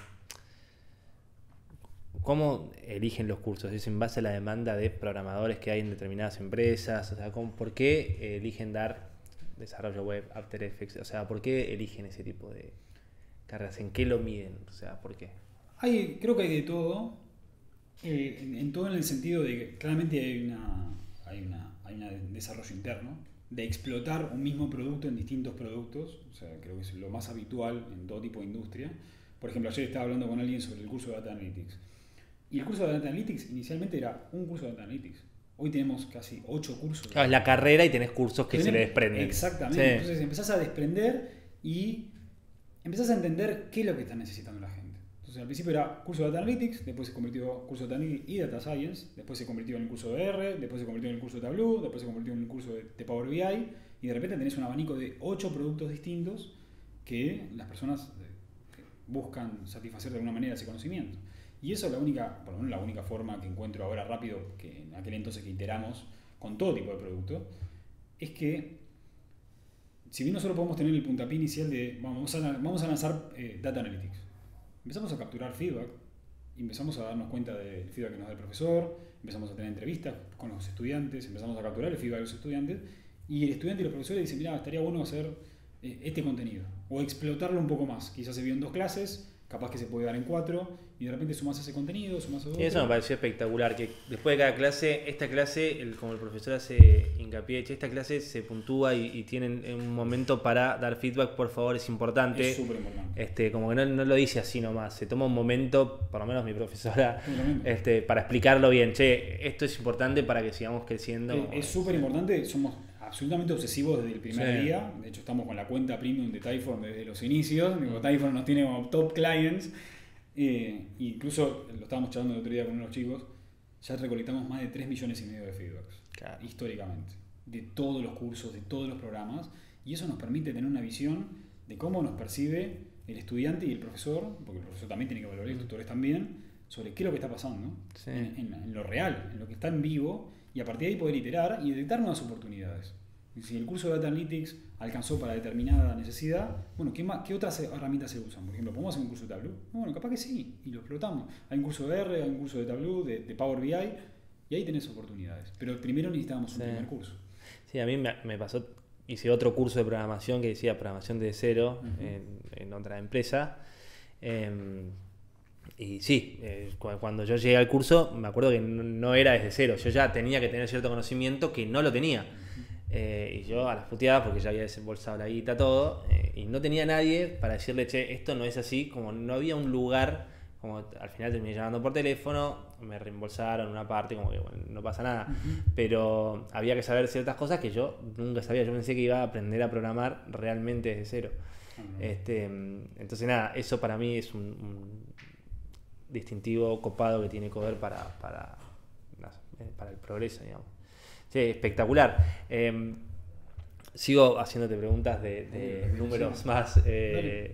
¿Cómo eligen los cursos? ¿Es en base a la demanda de programadores que hay en determinadas empresas? O sea, ¿cómo- ¿por qué eligen dar desarrollo web, After Effects? O sea, ¿por qué eligen ese tipo de carreras? ¿En qué lo miden? O sea, ¿por qué? Hay, creo que hay de todo, eh, en, en todo en el sentido de que claramente hay una hay una hay un desarrollo interno de explotar un mismo producto en distintos productos, o sea, creo que es lo más habitual en todo tipo de industria. Por ejemplo, ayer estaba hablando con alguien sobre el curso de Data Analytics. Y el curso de Data Analytics inicialmente era un curso de Data Analytics. Hoy tenemos casi ocho cursos. Claro, es la carrera y tenés cursos que se Tenemos- le desprenden. Exactamente. Sí. Entonces empezás a desprender y empezás a entender qué es lo que está necesitando la gente. Entonces al principio era curso de Data Analytics, después se convirtió en curso de Data Analytics y Data Science, después se convirtió en el curso de R, después se convirtió en el curso de Tableau, después se convirtió en el curso de, de Power B I y de repente tenés un abanico de ocho productos distintos que las personas eh, buscan satisfacer de alguna manera ese conocimiento. Y eso es la única, por lo menos la única forma que encuentro ahora rápido, que en aquel entonces que iteramos con todo tipo de producto, es que si bien nosotros podemos tener el puntapié inicial de vamos a, vamos a lanzar eh, Data Analytics, empezamos a capturar feedback, empezamos a darnos cuenta del feedback que nos da el profesor, empezamos a tener entrevistas con los estudiantes, empezamos a capturar el feedback de los estudiantes y el estudiante y los profesores dicen, mira, estaría bueno hacer eh, este contenido o explotarlo un poco más, quizás se vio en dos clases, capaz que se puede dar en cuatro y de repente sumás ese contenido, sumás otro. Y eso me pareció espectacular, que después de cada clase, esta clase, el, como el profesor hace hincapié, che, esta clase se puntúa y, y tienen un momento para dar feedback, por favor, es importante. Es súper importante. Este, como que no, no lo dice así nomás, se toma un momento, por lo menos mi profesora, Totalmente. este, para explicarlo bien, che, esto es importante para que sigamos creciendo. Eh, Es súper importante, somos absolutamente obsesivos desde el primer Sí. día. De hecho, estamos con la cuenta premium de Typeform desde los inicios. Digo, Typeform nos tiene como top clients. Eh, incluso lo estábamos charlando el otro día con unos chicos. Ya recolectamos más de tres millones y medio de feedbacks Claro. históricamente. de todos los cursos, de todos los programas, y eso nos permite tener una visión de cómo nos percibe el estudiante y el profesor, porque el profesor también tiene que valorar, y los tutores también, sobre qué es lo que está pasando, Sí. en, en- en lo real, en lo que está en vivo, y a partir de ahí poder iterar y detectar nuevas oportunidades. Y si el curso de Data Analytics alcanzó para determinada necesidad, bueno, ¿qué, más, qué otras herramientas se usan? Por ejemplo, ¿podemos hacer un curso de Tableau? Bueno, capaz que sí, y lo explotamos. Hay un curso de R, hay un curso de Tableau, de, de Power B I, y ahí tenés oportunidades. Pero primero necesitábamos un Sí. primer curso. Sí, a mí me, me pasó, hice otro curso de programación que decía programación de cero Ujú. en, en otra empresa. Eh, y sí, eh, cu- cuando yo llegué al curso, me acuerdo que no, no era desde cero. Yo ya tenía que tener cierto conocimiento que no lo tenía. Eh, y yo a las puteadas, porque ya había desembolsado la guita, todo, eh, y no tenía nadie para decirle, che, esto no es así, como no había un lugar, como al final terminé llamando por teléfono, me reembolsaron una parte, como que bueno, no pasa nada, Ujú. pero había que saber ciertas cosas que yo nunca sabía. Yo pensé que iba a aprender a programar realmente desde cero. Ah, no. Este, entonces nada, eso para mí es un, un distintivo copado que tiene Coder para, para, no sé, para el progreso, digamos. Sí, espectacular. Eh, sigo haciéndote preguntas de, de Sí. números más. eh, Dale.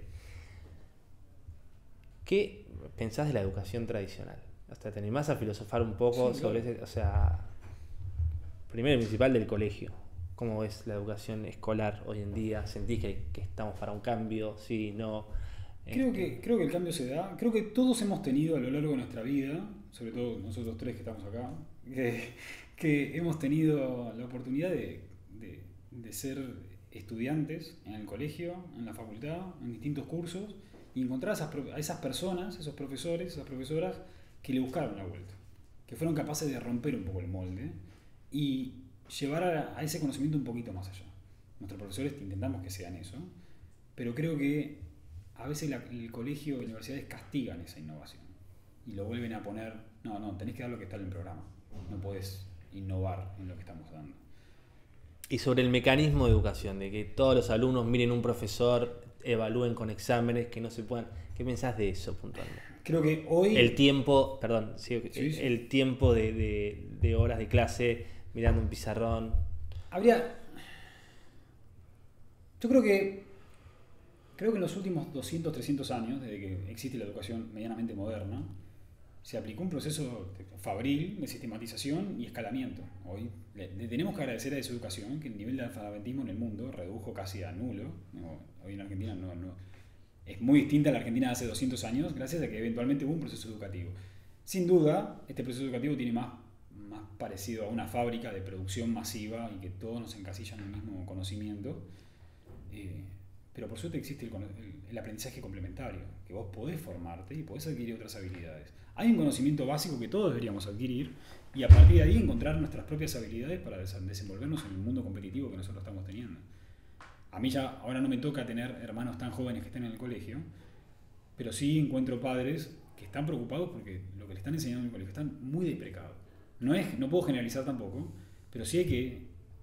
¿Qué pensás de la educación tradicional? Hasta te animás a filosofar un poco Sí, sobre claro. ese, o sea, primero y principal del colegio. ¿Cómo es la educación escolar hoy en día? ¿Sentís que, que estamos para un cambio? Sí, no. Creo Este, que, creo que el cambio se da. Creo que todos hemos tenido a lo largo de nuestra vida, sobre todo nosotros tres que estamos acá, que, que hemos tenido la oportunidad de, de- de ser estudiantes en el colegio, en la facultad, en distintos cursos, y encontrar a esas, pro- a esas personas, esos profesores, esas profesoras que le buscaron la vuelta, que fueron capaces de romper un poco el molde y llevar a, a ese conocimiento un poquito más allá. Nuestros profesores intentamos que sean eso, pero creo que a veces la- el colegio y las universidades castigan esa innovación y lo vuelven a poner, no, no, tenés que dar lo que está en el programa, no podés innovar en lo que estamos dando. Y sobre el mecanismo de educación, de que todos los alumnos miren un profesor, evalúen con exámenes, que no se puedan. ¿Qué pensás de eso puntualmente? Creo que hoy... El tiempo, perdón, sí, Sí, sí. el tiempo de, de- de horas de clase mirando un pizarrón. Habría... Yo creo que... Creo que en los últimos doscientos, trescientos años, desde que existe la educación medianamente moderna, se aplicó un proceso fabril de sistematización y escalamiento. Hoy le, le tenemos que agradecer a esa educación que el nivel de analfabetismo en el mundo redujo casi a nulo. No, hoy en Argentina no, no, es muy distinta a la Argentina de hace doscientos años, gracias a que eventualmente hubo un proceso educativo. Sin duda, este proceso educativo tiene más, más parecido a una fábrica de producción masiva y que todos nos encasillan en el mismo conocimiento. Eh, pero por suerte existe el, el, el aprendizaje complementario, que vos podés formarte y podés adquirir otras habilidades. Hay un conocimiento básico que todos deberíamos adquirir y a partir de ahí encontrar nuestras propias habilidades para desenvolvernos en el mundo competitivo que nosotros estamos teniendo. A mí ya ahora no me toca tener hermanos tan jóvenes que estén en el colegio, pero sí encuentro padres que están preocupados porque lo que le están enseñando en el colegio están muy desprecados. No, es, no puedo generalizar tampoco, pero sí hay que,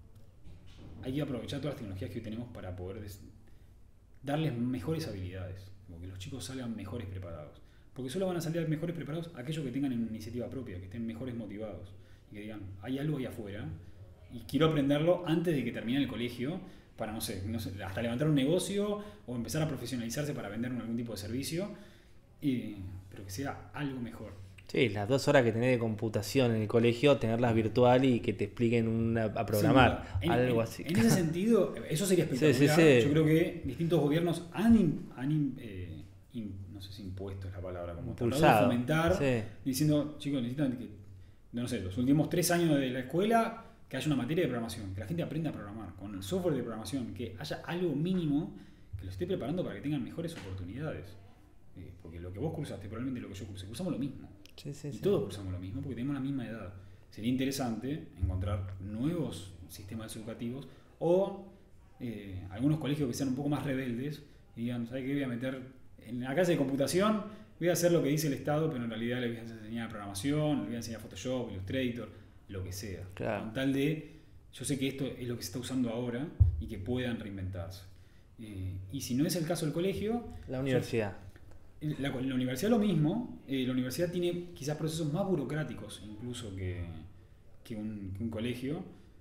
hay que aprovechar todas las tecnologías que hoy tenemos para poder des, darles mejores habilidades, como que los chicos salgan mejores preparados. Porque solo van a salir mejores preparados aquellos que tengan una iniciativa propia, que estén mejores motivados y que digan, hay algo ahí afuera y quiero aprenderlo antes de que termine el colegio para, no sé, no sé, hasta levantar un negocio o empezar a profesionalizarse para vender algún tipo de servicio, y, pero que sea algo mejor. Sí, las dos horas que tenés de computación en el colegio, tenerlas virtual y que te expliquen una, a programar, en, algo en, así. En ese sentido, eso sería espectacular. Sí, sí, sí. Yo creo que distintos gobiernos han, han eh, in, no sé si impuesto es la palabra, como impulsado, de fomentar, sí. diciendo, chicos, necesitan que, no sé, los últimos tres años de la escuela, que haya una materia de programación, que la gente aprenda a programar, con el software de programación, que haya algo mínimo que los esté preparando para que tengan mejores oportunidades. Eh, porque lo que vos cursaste, probablemente lo que yo cursé, cursamos lo mismo. Sí, sí, y sí. todos cursamos lo mismo porque tenemos la misma edad. Sería interesante encontrar nuevos sistemas educativos o eh, algunos colegios que sean un poco más rebeldes y digan, ¿sabes qué? Voy a meter en la clase de computación, voy a hacer lo que dice el Estado, pero en realidad les voy a enseñar programación, les voy a enseñar Photoshop, Illustrator, lo que sea. Claro. Con tal de, yo sé que esto es lo que se está usando ahora y que puedan reinventarse. Eh, y si no es el caso del colegio... La universidad. Yo, La, la universidad lo mismo, eh, la universidad tiene quizás procesos más burocráticos incluso que, que, un, que un colegio,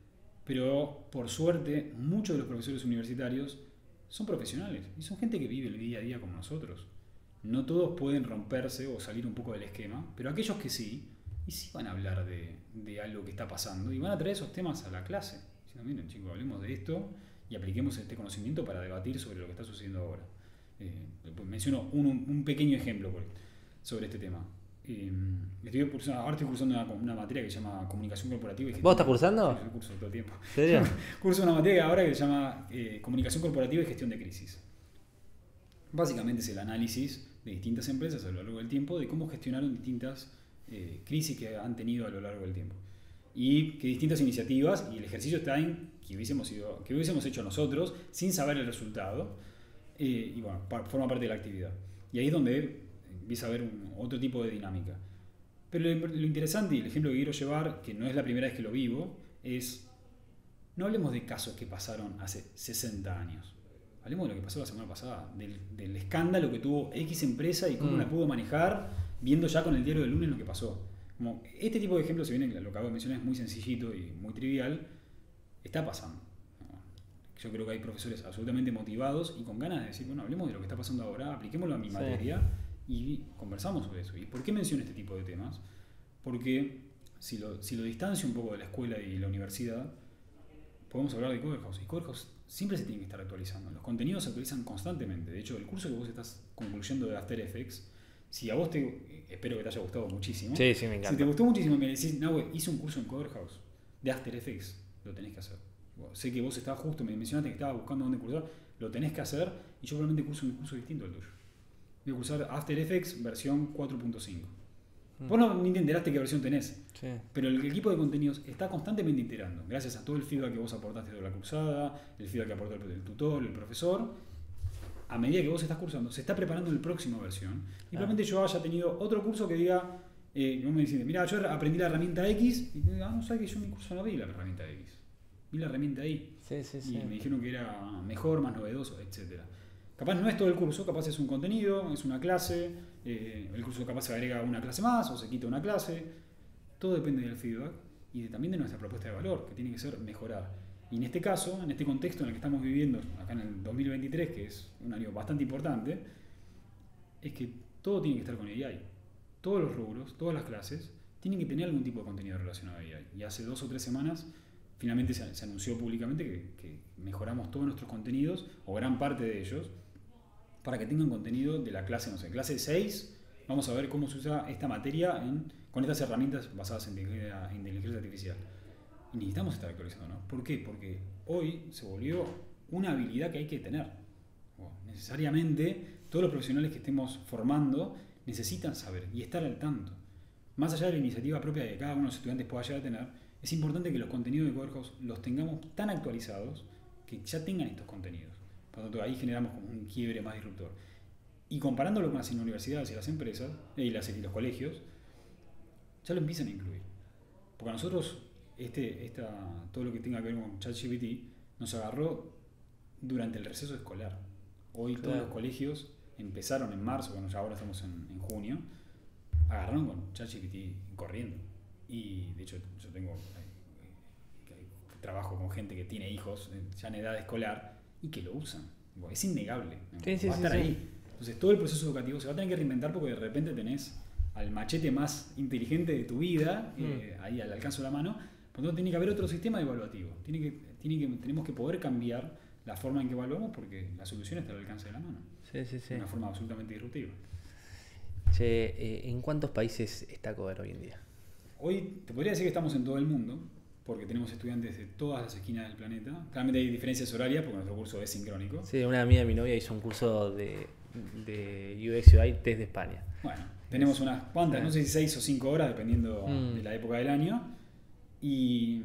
Pero por suerte, muchos de los profesores universitarios son profesionales y son gente que vive el día a día como nosotros. No todos pueden romperse o salir un poco del esquema, pero aquellos que sí, y sí van a hablar de, de algo que está pasando y van a traer esos temas a la clase. Diciendo, miren chicos, hablemos de esto y apliquemos este conocimiento para debatir sobre lo que está sucediendo ahora. Eh, menciono un, un pequeño ejemplo sobre este tema. Eh, estoy cursando, ahora estoy cursando una, una materia que se llama Comunicación Corporativa y Gestión. ¿Vos estás cursando? Sí, yo curso todo el tiempo. ¿En serio? Curso una materia ahora que se llama eh, Comunicación Corporativa y Gestión de Crisis. Básicamente es el análisis de distintas empresas a lo largo del tiempo de cómo gestionaron distintas eh, crisis que han tenido a lo largo del tiempo. Y que distintas iniciativas, y el ejercicio está en que hubiésemos, ido, que hubiésemos hecho nosotros sin saber el resultado, eh, y bueno, forma parte de la actividad. Y ahí es donde empieza a haber un, otro tipo de dinámica. Pero lo, lo interesante y el ejemplo que quiero llevar, que no es la primera vez que lo vivo, es no hablemos de casos que pasaron hace sesenta años. Hablemos de lo que pasó la semana pasada, del, del escándalo que tuvo X empresa y cómo mm. la pudo manejar, viendo ya con el diario del lunes lo que pasó. Como este tipo de ejemplos, si bien lo que acabo de mencionar es muy sencillito y muy trivial, está pasando. Yo creo que hay profesores absolutamente motivados y con ganas de decir, bueno, hablemos de lo que está pasando ahora, apliquémoslo a mi sí. materia y conversamos sobre eso. ¿Y por qué menciono este tipo de temas? Porque si lo, si lo distancio un poco de la escuela y la universidad, podemos hablar de Coderhouse. Y Coderhouse siempre se tiene que estar actualizando. Los contenidos se actualizan constantemente. De hecho, el curso que vos estás concluyendo de After Effects, si a vos te, espero que te haya gustado muchísimo. Sí, sí, me encanta. Si te gustó muchísimo, me decís, no, hice un curso en Coderhouse de After Effects, lo tenés que hacer. Sé que vos estabas justo, me mencionaste que estabas buscando dónde cursar, lo tenés que hacer y yo probablemente curso un curso distinto al tuyo. Voy a cursar After Effects versión cuatro punto cinco. Mm. Vos no ni te enteraste qué versión tenés, sí. pero el equipo de contenidos está constantemente iterando, gracias a todo el feedback que vos aportaste de la cursada, el feedback que aportó el tutor, el profesor. A medida que vos estás cursando, se está preparando la próxima versión. Y probablemente ah. yo haya tenido otro curso que diga, eh, vos me decís, mira, yo aprendí la herramienta X, y te digo, ah, no sabes que yo en mi curso no vi la herramienta X. Vi la herramienta ahí. Sí, sí, sí. Y me dijeron que era mejor, más novedoso, etcétera. Capaz no es todo el curso, capaz es un contenido, es una clase, eh, el curso capaz se agrega una clase más o se quita una clase. Todo depende del feedback y de, también de nuestra propuesta de valor, que tiene que ser mejorar. Y en este caso, en este contexto en el que estamos viviendo, acá en el dos mil veintitrés, que es un año bastante importante, es que todo tiene que estar con A I. Todos los rubros, todas las clases, tienen que tener algún tipo de contenido relacionado a A I. Y hace dos o tres semanas finalmente se, se anunció públicamente que, que mejoramos todos nuestros contenidos, o gran parte de ellos, para que tengan contenido de la clase, no sé, clase seis, vamos a ver cómo se usa esta materia en, con estas herramientas basadas en inteligencia, en inteligencia artificial. Y necesitamos estar actualizando, ¿no? ¿Por qué? Porque hoy se volvió una habilidad que hay que tener. Bueno, necesariamente todos los profesionales que estemos formando necesitan saber y estar al tanto. Más allá de la iniciativa propia que cada uno de los estudiantes pueda llegar a tener, es importante que los contenidos de Coderhouse los tengamos tan actualizados que ya tengan estos contenidos. Por lo tanto, ahí generamos como un quiebre más disruptor. Y comparándolo con las universidades y las empresas, y, las, y los colegios, ya lo empiezan a incluir. Porque a nosotros, este, esta, todo lo que tenga que ver con ChatGPT, nos agarró durante el receso escolar. Hoy claro. Todos los colegios empezaron en marzo, bueno, ya ahora estamos en, en junio, agarraron con ChatGPT corriendo. Y de hecho yo tengo eh, trabajo con gente que tiene hijos ya en edad escolar y que lo usan. Es innegable. Sí, sí, va a estar sí, ahí. sí. Entonces todo el proceso educativo se va a tener que reinventar porque de repente tenés al machete más inteligente de tu vida mm. eh, ahí al alcance de la mano. Por lo tanto tiene que haber otro sistema evaluativo. Tiene que, tiene que, tenemos que poder cambiar la forma en que evaluamos porque la solución está al alcance de la mano. Sí, sí, sí. De una forma absolutamente disruptiva. Che, eh, ¿en cuántos países está Coder hoy en día? Hoy te podría decir que estamos en todo el mundo, porque tenemos estudiantes de todas las esquinas del planeta. Claramente hay diferencias horarias, porque nuestro curso es sincrónico. Sí, una amiga de mi novia hizo un curso de, de U X U I desde España. Bueno, tenemos unas cuantas, sí. No sé si seis o cinco horas, dependiendo mm. de la época del año. Y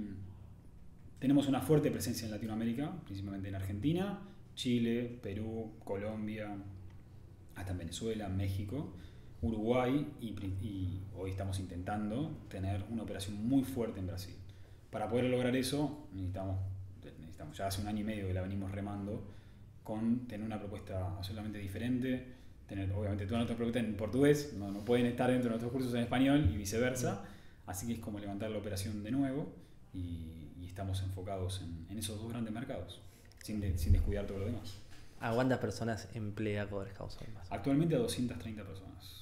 tenemos una fuerte presencia en Latinoamérica, principalmente en Argentina, Chile, Perú, Colombia, hasta en Venezuela, México, Uruguay y, y hoy estamos intentando tener una operación muy fuerte en Brasil. Para poder lograr eso necesitamos, necesitamos ya hace un año y medio que la venimos remando con tener una propuesta absolutamente diferente, tener obviamente todas nuestras propuestas en portugués, no, no pueden estar dentro de nuestros cursos en español y viceversa, así que es como levantar la operación de nuevo y, y estamos enfocados en, en esos dos grandes mercados, sin, de, sin descuidar todo lo demás. ¿A cuántas personas emplea Coderhouse hoy más? Actualmente a doscientas treinta personas.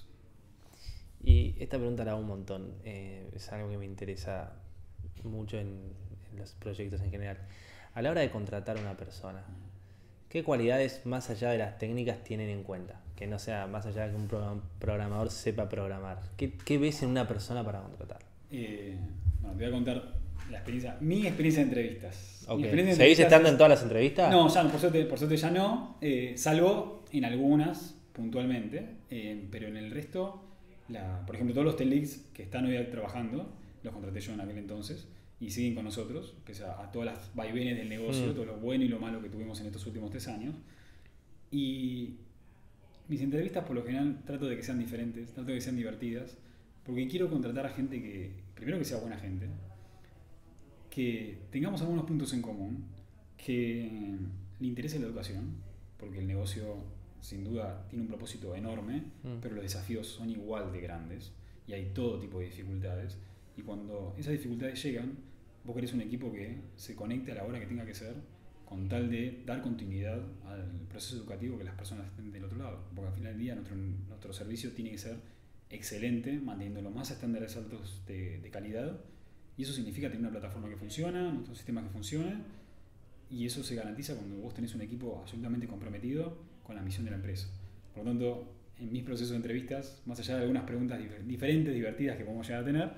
Y esta pregunta la hago un montón, eh, es algo que me interesa mucho en, en los proyectos en general. A la hora de contratar a una persona, ¿qué cualidades más allá de las técnicas tienen en cuenta? Que no sea más allá de que un program- programador sepa programar. ¿Qué, qué ves en una persona para contratar? Eh, bueno, te voy a contar la experiencia, mi experiencia de entrevistas. Okay. Mi experiencia de ¿Seguís entrevistas estando es, en todas las entrevistas? No, ya no, por suerte, por suerte ya no, eh, salvo en algunas puntualmente, eh, pero en el resto, la, por ejemplo, todos los tech leads que están hoy trabajando, los contraté yo en aquel entonces y siguen con nosotros, pese a, a todas las vaivenes del negocio, mm. todo lo bueno y lo malo que tuvimos en estos últimos tres años. Y mis entrevistas por lo general trato de que sean diferentes, trato de que sean divertidas, porque quiero contratar a gente que, primero que sea buena gente, que tengamos algunos puntos en común, que le interese la educación, porque el negocio sin duda tiene un propósito enorme, mm. pero los desafíos son igual de grandes y hay todo tipo de dificultades, y cuando esas dificultades llegan, vos querés un equipo que se conecte a la hora que tenga que ser, con tal de dar continuidad al proceso educativo que las personas estén del otro lado, porque al final del día nuestro, nuestro servicio tiene que ser excelente, manteniendo los más estándares altos de, de calidad, y eso significa tener una plataforma que funciona, nuestro sistema que funcione, y eso se garantiza cuando vos tenés un equipo absolutamente comprometido con la misión de la empresa. Por lo tanto, en mis procesos de entrevistas, más allá de algunas preguntas dif- diferentes, divertidas que podemos llegar a tener,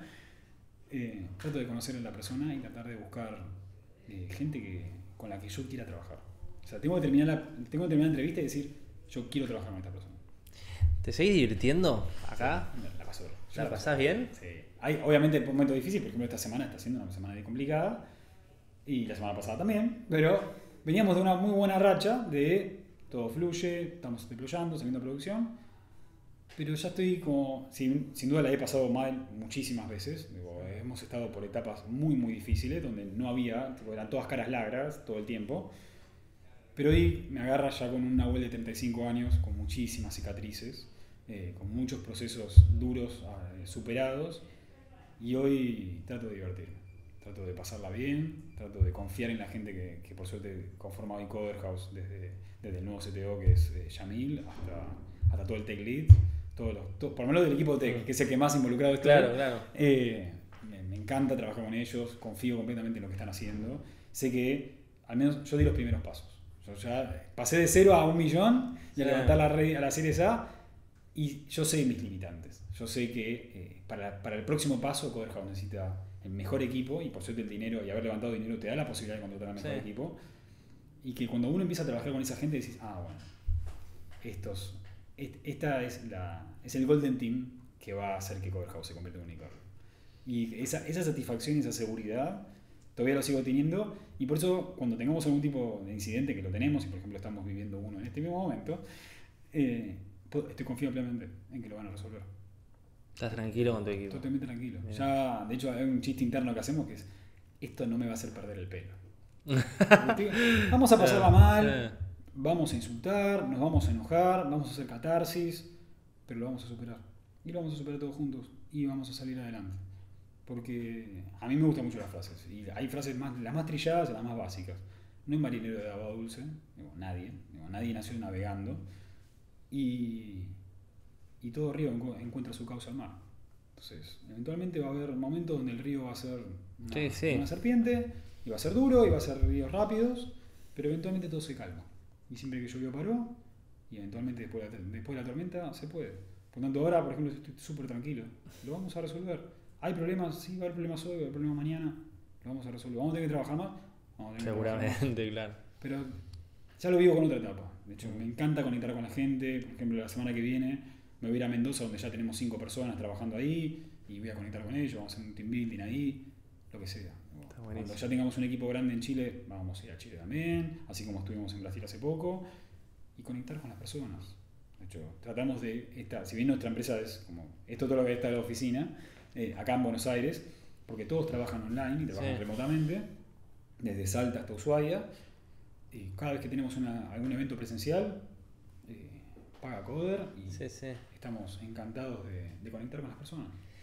eh, trato de conocer a la persona y tratar de buscar eh, gente que, con la que yo quiera trabajar. O sea, tengo que terminar la, tengo que terminar la entrevista y decir, yo quiero trabajar con esta persona. ¿Te seguís divirtiendo acá? Sí, la paso. ¿La, ¿La pasás bien? Sí. Hay obviamente momentos difíciles, por ejemplo esta semana está siendo una semana muy complicada y la semana pasada también, pero veníamos de una muy buena racha de todo fluye, estamos deployando, saliendo a producción, pero ya estoy como, sin, sin duda la he pasado mal muchísimas veces, digo, hemos estado por etapas muy muy difíciles donde no había, tipo, eran todas caras largas todo el tiempo, pero hoy me agarra ya con un abuelo de treinta y cinco años, con muchísimas cicatrices, eh, con muchos procesos duros eh, superados, y hoy trato de divertirme, trato de pasarla bien, trato de confiar en la gente que, que por suerte conforma hoy Coderhouse, desde, desde el nuevo C T O que es eh, Yamil, hasta, hasta todo el Tech Lead, todos los, todo, por lo menos del equipo Tech, que es el que más involucrado está. Claro, claro. Eh, me, me encanta trabajar con ellos, confío completamente en lo que están haciendo, sé que al menos yo di los primeros pasos. Yo ya pasé de cero a un millón y a sí. levantar la red a la Series A, y yo sé mis limitantes. Yo sé que eh, para, para el próximo paso Coderhouse necesita el mejor equipo, y por suerte el dinero y haber levantado dinero te da la posibilidad de contratar al mejor sí. equipo, y que cuando uno empieza a trabajar con esa gente decís, ah bueno, estos, esta es, la, es el Golden Team que va a hacer que Coderhouse se convierta en un unicornio. Y esa, esa satisfacción y esa seguridad todavía lo sigo teniendo, y por eso cuando tengamos algún tipo de incidente, que lo tenemos, y por ejemplo estamos viviendo uno en este mismo momento, eh, estoy confiado plenamente en que lo van a resolver. ¿Estás tranquilo con tu equipo? Totalmente tranquilo. Ya, de hecho, hay un chiste interno que hacemos que es, esto no me va a hacer perder el pelo. Vamos a pasarla mal, vamos a insultar, nos vamos a enojar, vamos a hacer catarsis, pero lo vamos a superar. Y lo vamos a superar todos juntos y vamos a salir adelante. Porque a mí me gustan mucho las frases. Y hay frases más, las más trilladas y las más básicas. No hay marinero de agua dulce, digo, nadie. Digo, nadie nació navegando. Y, y todo río encuentra su causa al mar. Entonces, eventualmente va a haber momentos donde el río va a ser una, sí, sí. una serpiente, y va a ser duro, y va a ser ríos rápidos, pero eventualmente todo se calma. Y siempre que llovió paró, y eventualmente después de, la, después de la tormenta se puede. Por tanto, ahora, por ejemplo, estoy súper tranquilo. Lo vamos a resolver. ¿Hay problemas? Sí, va a haber problemas hoy, va a haber problemas mañana. Lo vamos a resolver. ¿Vamos a tener que trabajar más? Vamos a tener Seguramente, que trabajar más. Claro. Pero ya lo vivo con otra etapa. De hecho, me encanta conectar con la gente. Por ejemplo, la semana que viene me voy a ir a Mendoza, donde ya tenemos cinco personas trabajando ahí, y voy a conectar con ellos, vamos a hacer un team building ahí, lo que sea. Cuando ya tengamos un equipo grande en Chile, vamos a ir a Chile también, así como estuvimos en Brasil hace poco, y conectar con las personas. De hecho, tratamos de, esta, si bien nuestra empresa es como, esto todo lo que está en la oficina, eh, acá en Buenos Aires, porque todos trabajan online y trabajan sí. remotamente, desde Salta hasta Ushuaia, y cada vez que tenemos una, algún evento presencial, eh, paga Coder, y sí, sí. estamos encantados de, de conectar con las personas. Te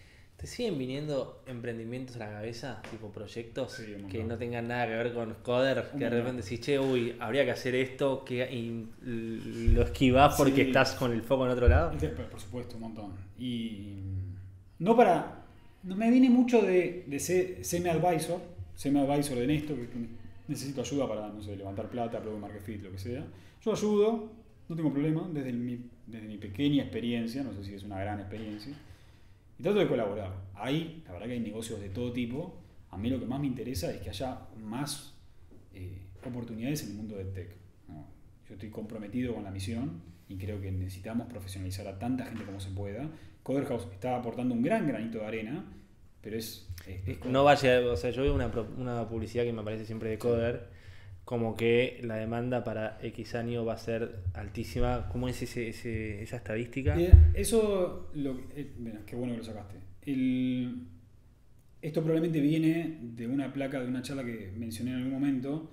¿te siguen viniendo emprendimientos a la cabeza, tipo proyectos Sí, un que montón. no tengan nada que ver con Coder? Un Que de montón. repente decís, che, uy, habría que hacer esto, que y lo esquivás porque Sí. estás con el foco en otro lado. Este, por supuesto, un montón. Y no para. No me viene mucho de, de ser semi-advisor, semi-advisor de Néstor, que necesito ayuda para, no sé, levantar plata, product market fit, lo que sea. Yo ayudo, no tengo problema, desde mi, desde mi pequeña experiencia, no sé si es una gran experiencia, y trato de colaborar. Ahí, la verdad que hay negocios de todo tipo. A mí lo que más me interesa es que haya más eh, oportunidades en el mundo del tech, ¿no? Yo estoy comprometido con la misión y creo que necesitamos profesionalizar a tanta gente como se pueda. Coder House está aportando un gran granito de arena, pero es... es, es No vaya, o sea, yo veo una, pro- una publicidad que me aparece siempre de Coder, como que la demanda para X año va a ser altísima. ¿Cómo es ese, ese- esa estadística? Eh, eso, lo, eh, mira, qué bueno que lo sacaste. El, esto probablemente viene de una placa, de una charla que mencioné en algún momento,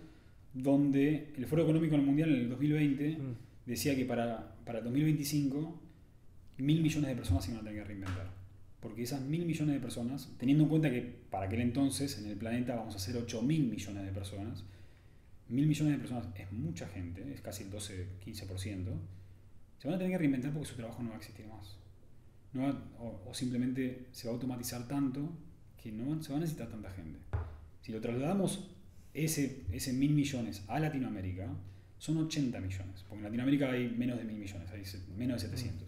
donde el Foro Económico Mundial en el dos mil veinte Mm. decía que para, para el dos mil veinticinco mil millones de personas se iban a tener que reinventar. Porque esas mil millones de personas, teniendo en cuenta que para aquel entonces en el planeta vamos a ser ocho mil millones de personas, mil millones de personas es mucha gente, es casi el doce quince por ciento, se van a tener que reinventar porque su trabajo no va a existir más. No va- o, o simplemente se va a automatizar tanto que no va- se va a necesitar tanta gente. Si lo trasladamos ese, ese mil millones a Latinoamérica, son ochenta millones, porque en Latinoamérica hay menos de mil millones, hay se- menos de setecientos.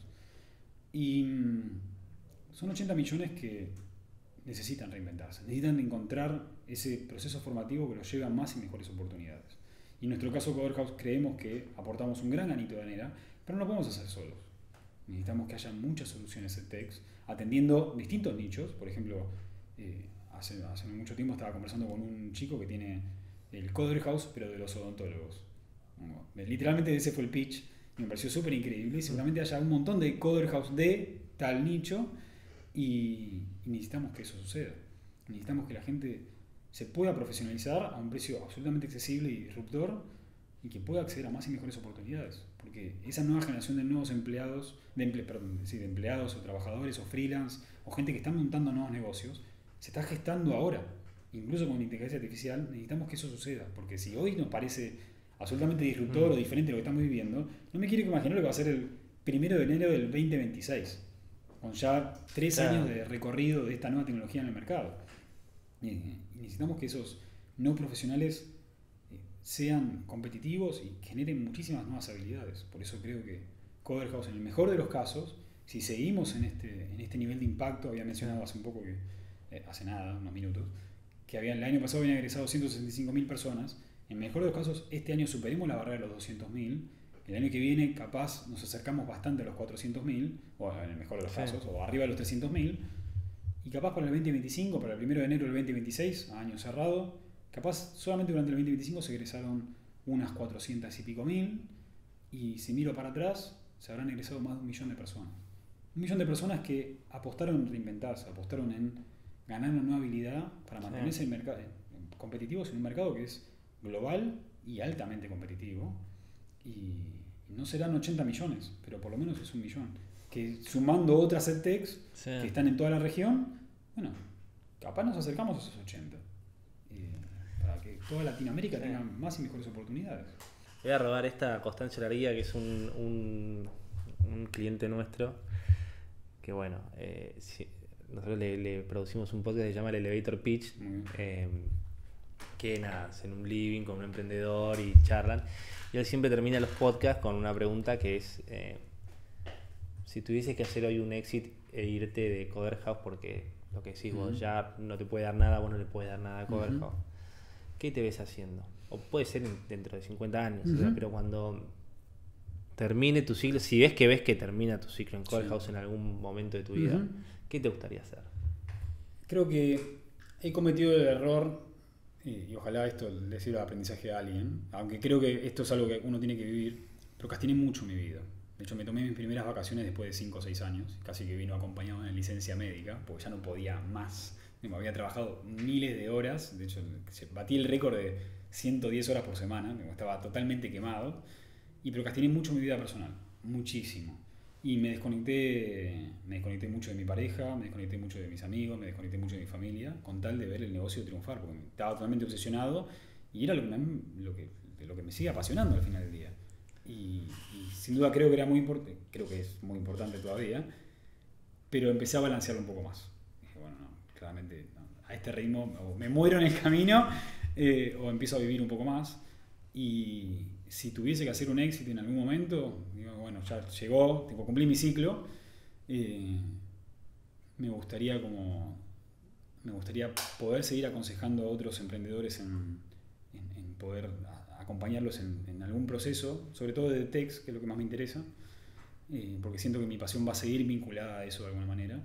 Y mm, son ochenta millones que necesitan reinventarse, necesitan encontrar ese proceso formativo que los lleve a más y mejores oportunidades. Y en nuestro caso, Coder House, creemos que aportamos un gran granito de arena, pero no lo podemos hacer solos. Necesitamos que haya muchas soluciones en tech, atendiendo distintos nichos. Por ejemplo, eh, hace, hace mucho tiempo estaba conversando con un chico que tiene el Coder House, pero de los odontólogos. Como, literalmente ese fue el pitch y me pareció súper increíble. Y seguramente haya un montón de Coder House de tal nicho y, y necesitamos que eso suceda. Necesitamos que la gente se pueda profesionalizar a un precio absolutamente accesible y disruptor y que pueda acceder a más y mejores oportunidades. Porque esa nueva generación de nuevos empleados, de, emple, perdón, sí, de empleados o trabajadores o freelance o gente que está montando nuevos negocios, se está gestando ahora. Incluso con inteligencia artificial necesitamos que eso suceda. Porque si hoy nos parece absolutamente disruptor mm. o diferente a lo que estamos viviendo, no me quiero imaginar lo que va a ser el primero de enero del veinte veintiséis, con ya tres claro. años de recorrido de esta nueva tecnología en el mercado. Y, y necesitamos que esos no profesionales sean competitivos y generen muchísimas nuevas habilidades. Por eso creo que Coder House, en el mejor de los casos, si seguimos en este, en este nivel de impacto, había mencionado hace un poco, que eh, hace nada, unos minutos, que había, el año pasado habían egresado ciento sesenta y cinco mil personas. En el mejor de los casos, este año superemos la barrera de los doscientos mil. El año que viene, capaz, nos acercamos bastante a los cuatrocientos mil, o en el mejor de los sí. casos, o arriba de los trescientos mil. Y capaz para el veinte veinticinco, para el primero de enero del veinte veintiséis, año cerrado, capaz solamente durante el veinte veinticinco se egresaron unas cuatrocientas y pico mil, y si miro para atrás, se habrán egresado más de un millón de personas. Un millón de personas que apostaron en reinventarse, apostaron en ganar una nueva habilidad para mantenerse sí. en mercado, competitivos en un mercado que es global y altamente competitivo. Y no serán ochenta millones, pero por lo menos es un millón. Que sumando otras edtechs sí. que están en toda la región, bueno, capaz nos acercamos a esos ochenta. Para que toda Latinoamérica tenga más y mejores oportunidades. Voy a robar esta Constancia Larguía, que es un, un, un cliente nuestro, que bueno, eh, si, nosotros le, le producimos un podcast que se llama el Elevator Pitch, eh, que nada, en un living con un emprendedor y charlan, y él siempre termina los podcasts con una pregunta que es, eh, si tuvieses que hacer hoy un exit e irte de Coder House, porque lo que decís uh-huh. vos ya no te puede dar nada, vos no le puedes dar nada a Coder uh-huh. House, ¿qué te ves haciendo? O puede ser dentro de cincuenta años, uh-huh. o sea, pero cuando termine tu ciclo, si ves que ves que termina tu ciclo en Coder sí. House en algún momento de tu vida, uh-huh. ¿qué te gustaría hacer? Creo que he cometido el error, y, y ojalá esto le sirva de aprendizaje a alguien, aunque creo que esto es algo que uno tiene que vivir, procrastiné mucho mi vida. De hecho, me tomé mis primeras vacaciones después de cinco o seis años, casi que vino acompañado de licencia médica, porque ya no podía más. Me había trabajado miles de horas, de hecho batí el récord de ciento diez horas por semana, estaba totalmente quemado, y procrastiné mucho mi vida personal, muchísimo. Y me desconecté, me desconecté mucho de mi pareja, me desconecté mucho de mis amigos, me desconecté mucho de mi familia, con tal de ver el negocio triunfar, porque estaba totalmente obsesionado y era lo que me, lo que, lo que me sigue apasionando al final del día. Y, y sin duda creo que era muy importante, creo que es muy importante todavía, pero empecé a balancearlo un poco más. Dije, bueno, no, claramente no, a este ritmo o me muero en el camino eh, o empiezo a vivir un poco más. Y si tuviese que hacer un éxito en algún momento, digo, bueno, ya llegó, tipo, cumplí mi ciclo, eh, me gustaría como me gustaría poder seguir aconsejando a otros emprendedores en, en, en poder a, acompañarlos en, en algún proceso, sobre todo de Tex, que es lo que más me interesa, eh, porque siento que mi pasión va a seguir vinculada a eso de alguna manera.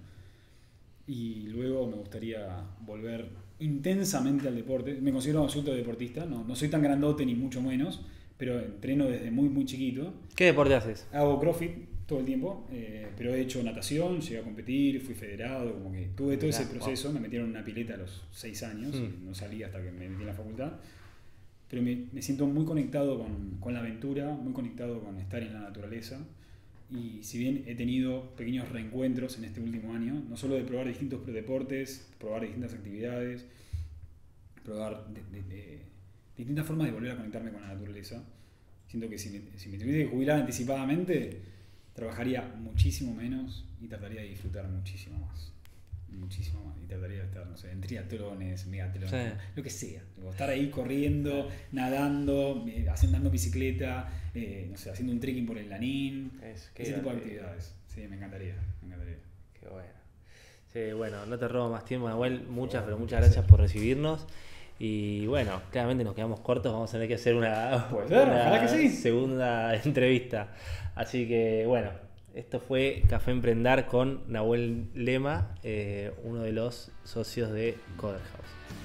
Y luego me gustaría volver intensamente al deporte. Me considero un absoluto deportista, no, no soy tan grandote ni mucho menos, pero entreno desde muy muy chiquito. ¿Qué deporte haces? Hago CrossFit todo el tiempo, eh, pero he hecho natación, llegué a competir, fui federado, como que tuve todo ese proceso. Wow. Me metieron en una pileta a los seis años, mm. no salí hasta que me metí en la facultad. Pero me, me siento muy conectado con, con la aventura, muy conectado con estar en la naturaleza. Y si bien he tenido pequeños reencuentros en este último año, no solo de probar distintos deportes, probar distintas actividades, probar de, de, de, distintas formas de volver a conectarme con la naturaleza, siento que si me, si me tuviese que jubilar anticipadamente, trabajaría muchísimo menos y trataría de disfrutar muchísimo más. Muchísimo más. Y trataría de estar, no sé, en triatlones, megatlones, sí. Lo que sea. Estar ahí corriendo, nadando, andando bicicleta, eh, no sé, haciendo un trekking por el Lanín. Es, ese tipo de actividades. Sí, me encantaría. Me encantaría. Qué bueno. Sí, bueno, no te robo más tiempo, Nahuel. Muchas, oh, pero muchas gracias por recibirnos. Y bueno, claramente nos quedamos cortos. Vamos a tener que hacer una, pues ser, una que sí. segunda entrevista. Así que bueno. Esto fue Café Emprendar con Nahuel Lema, eh, uno de los socios de Coder House.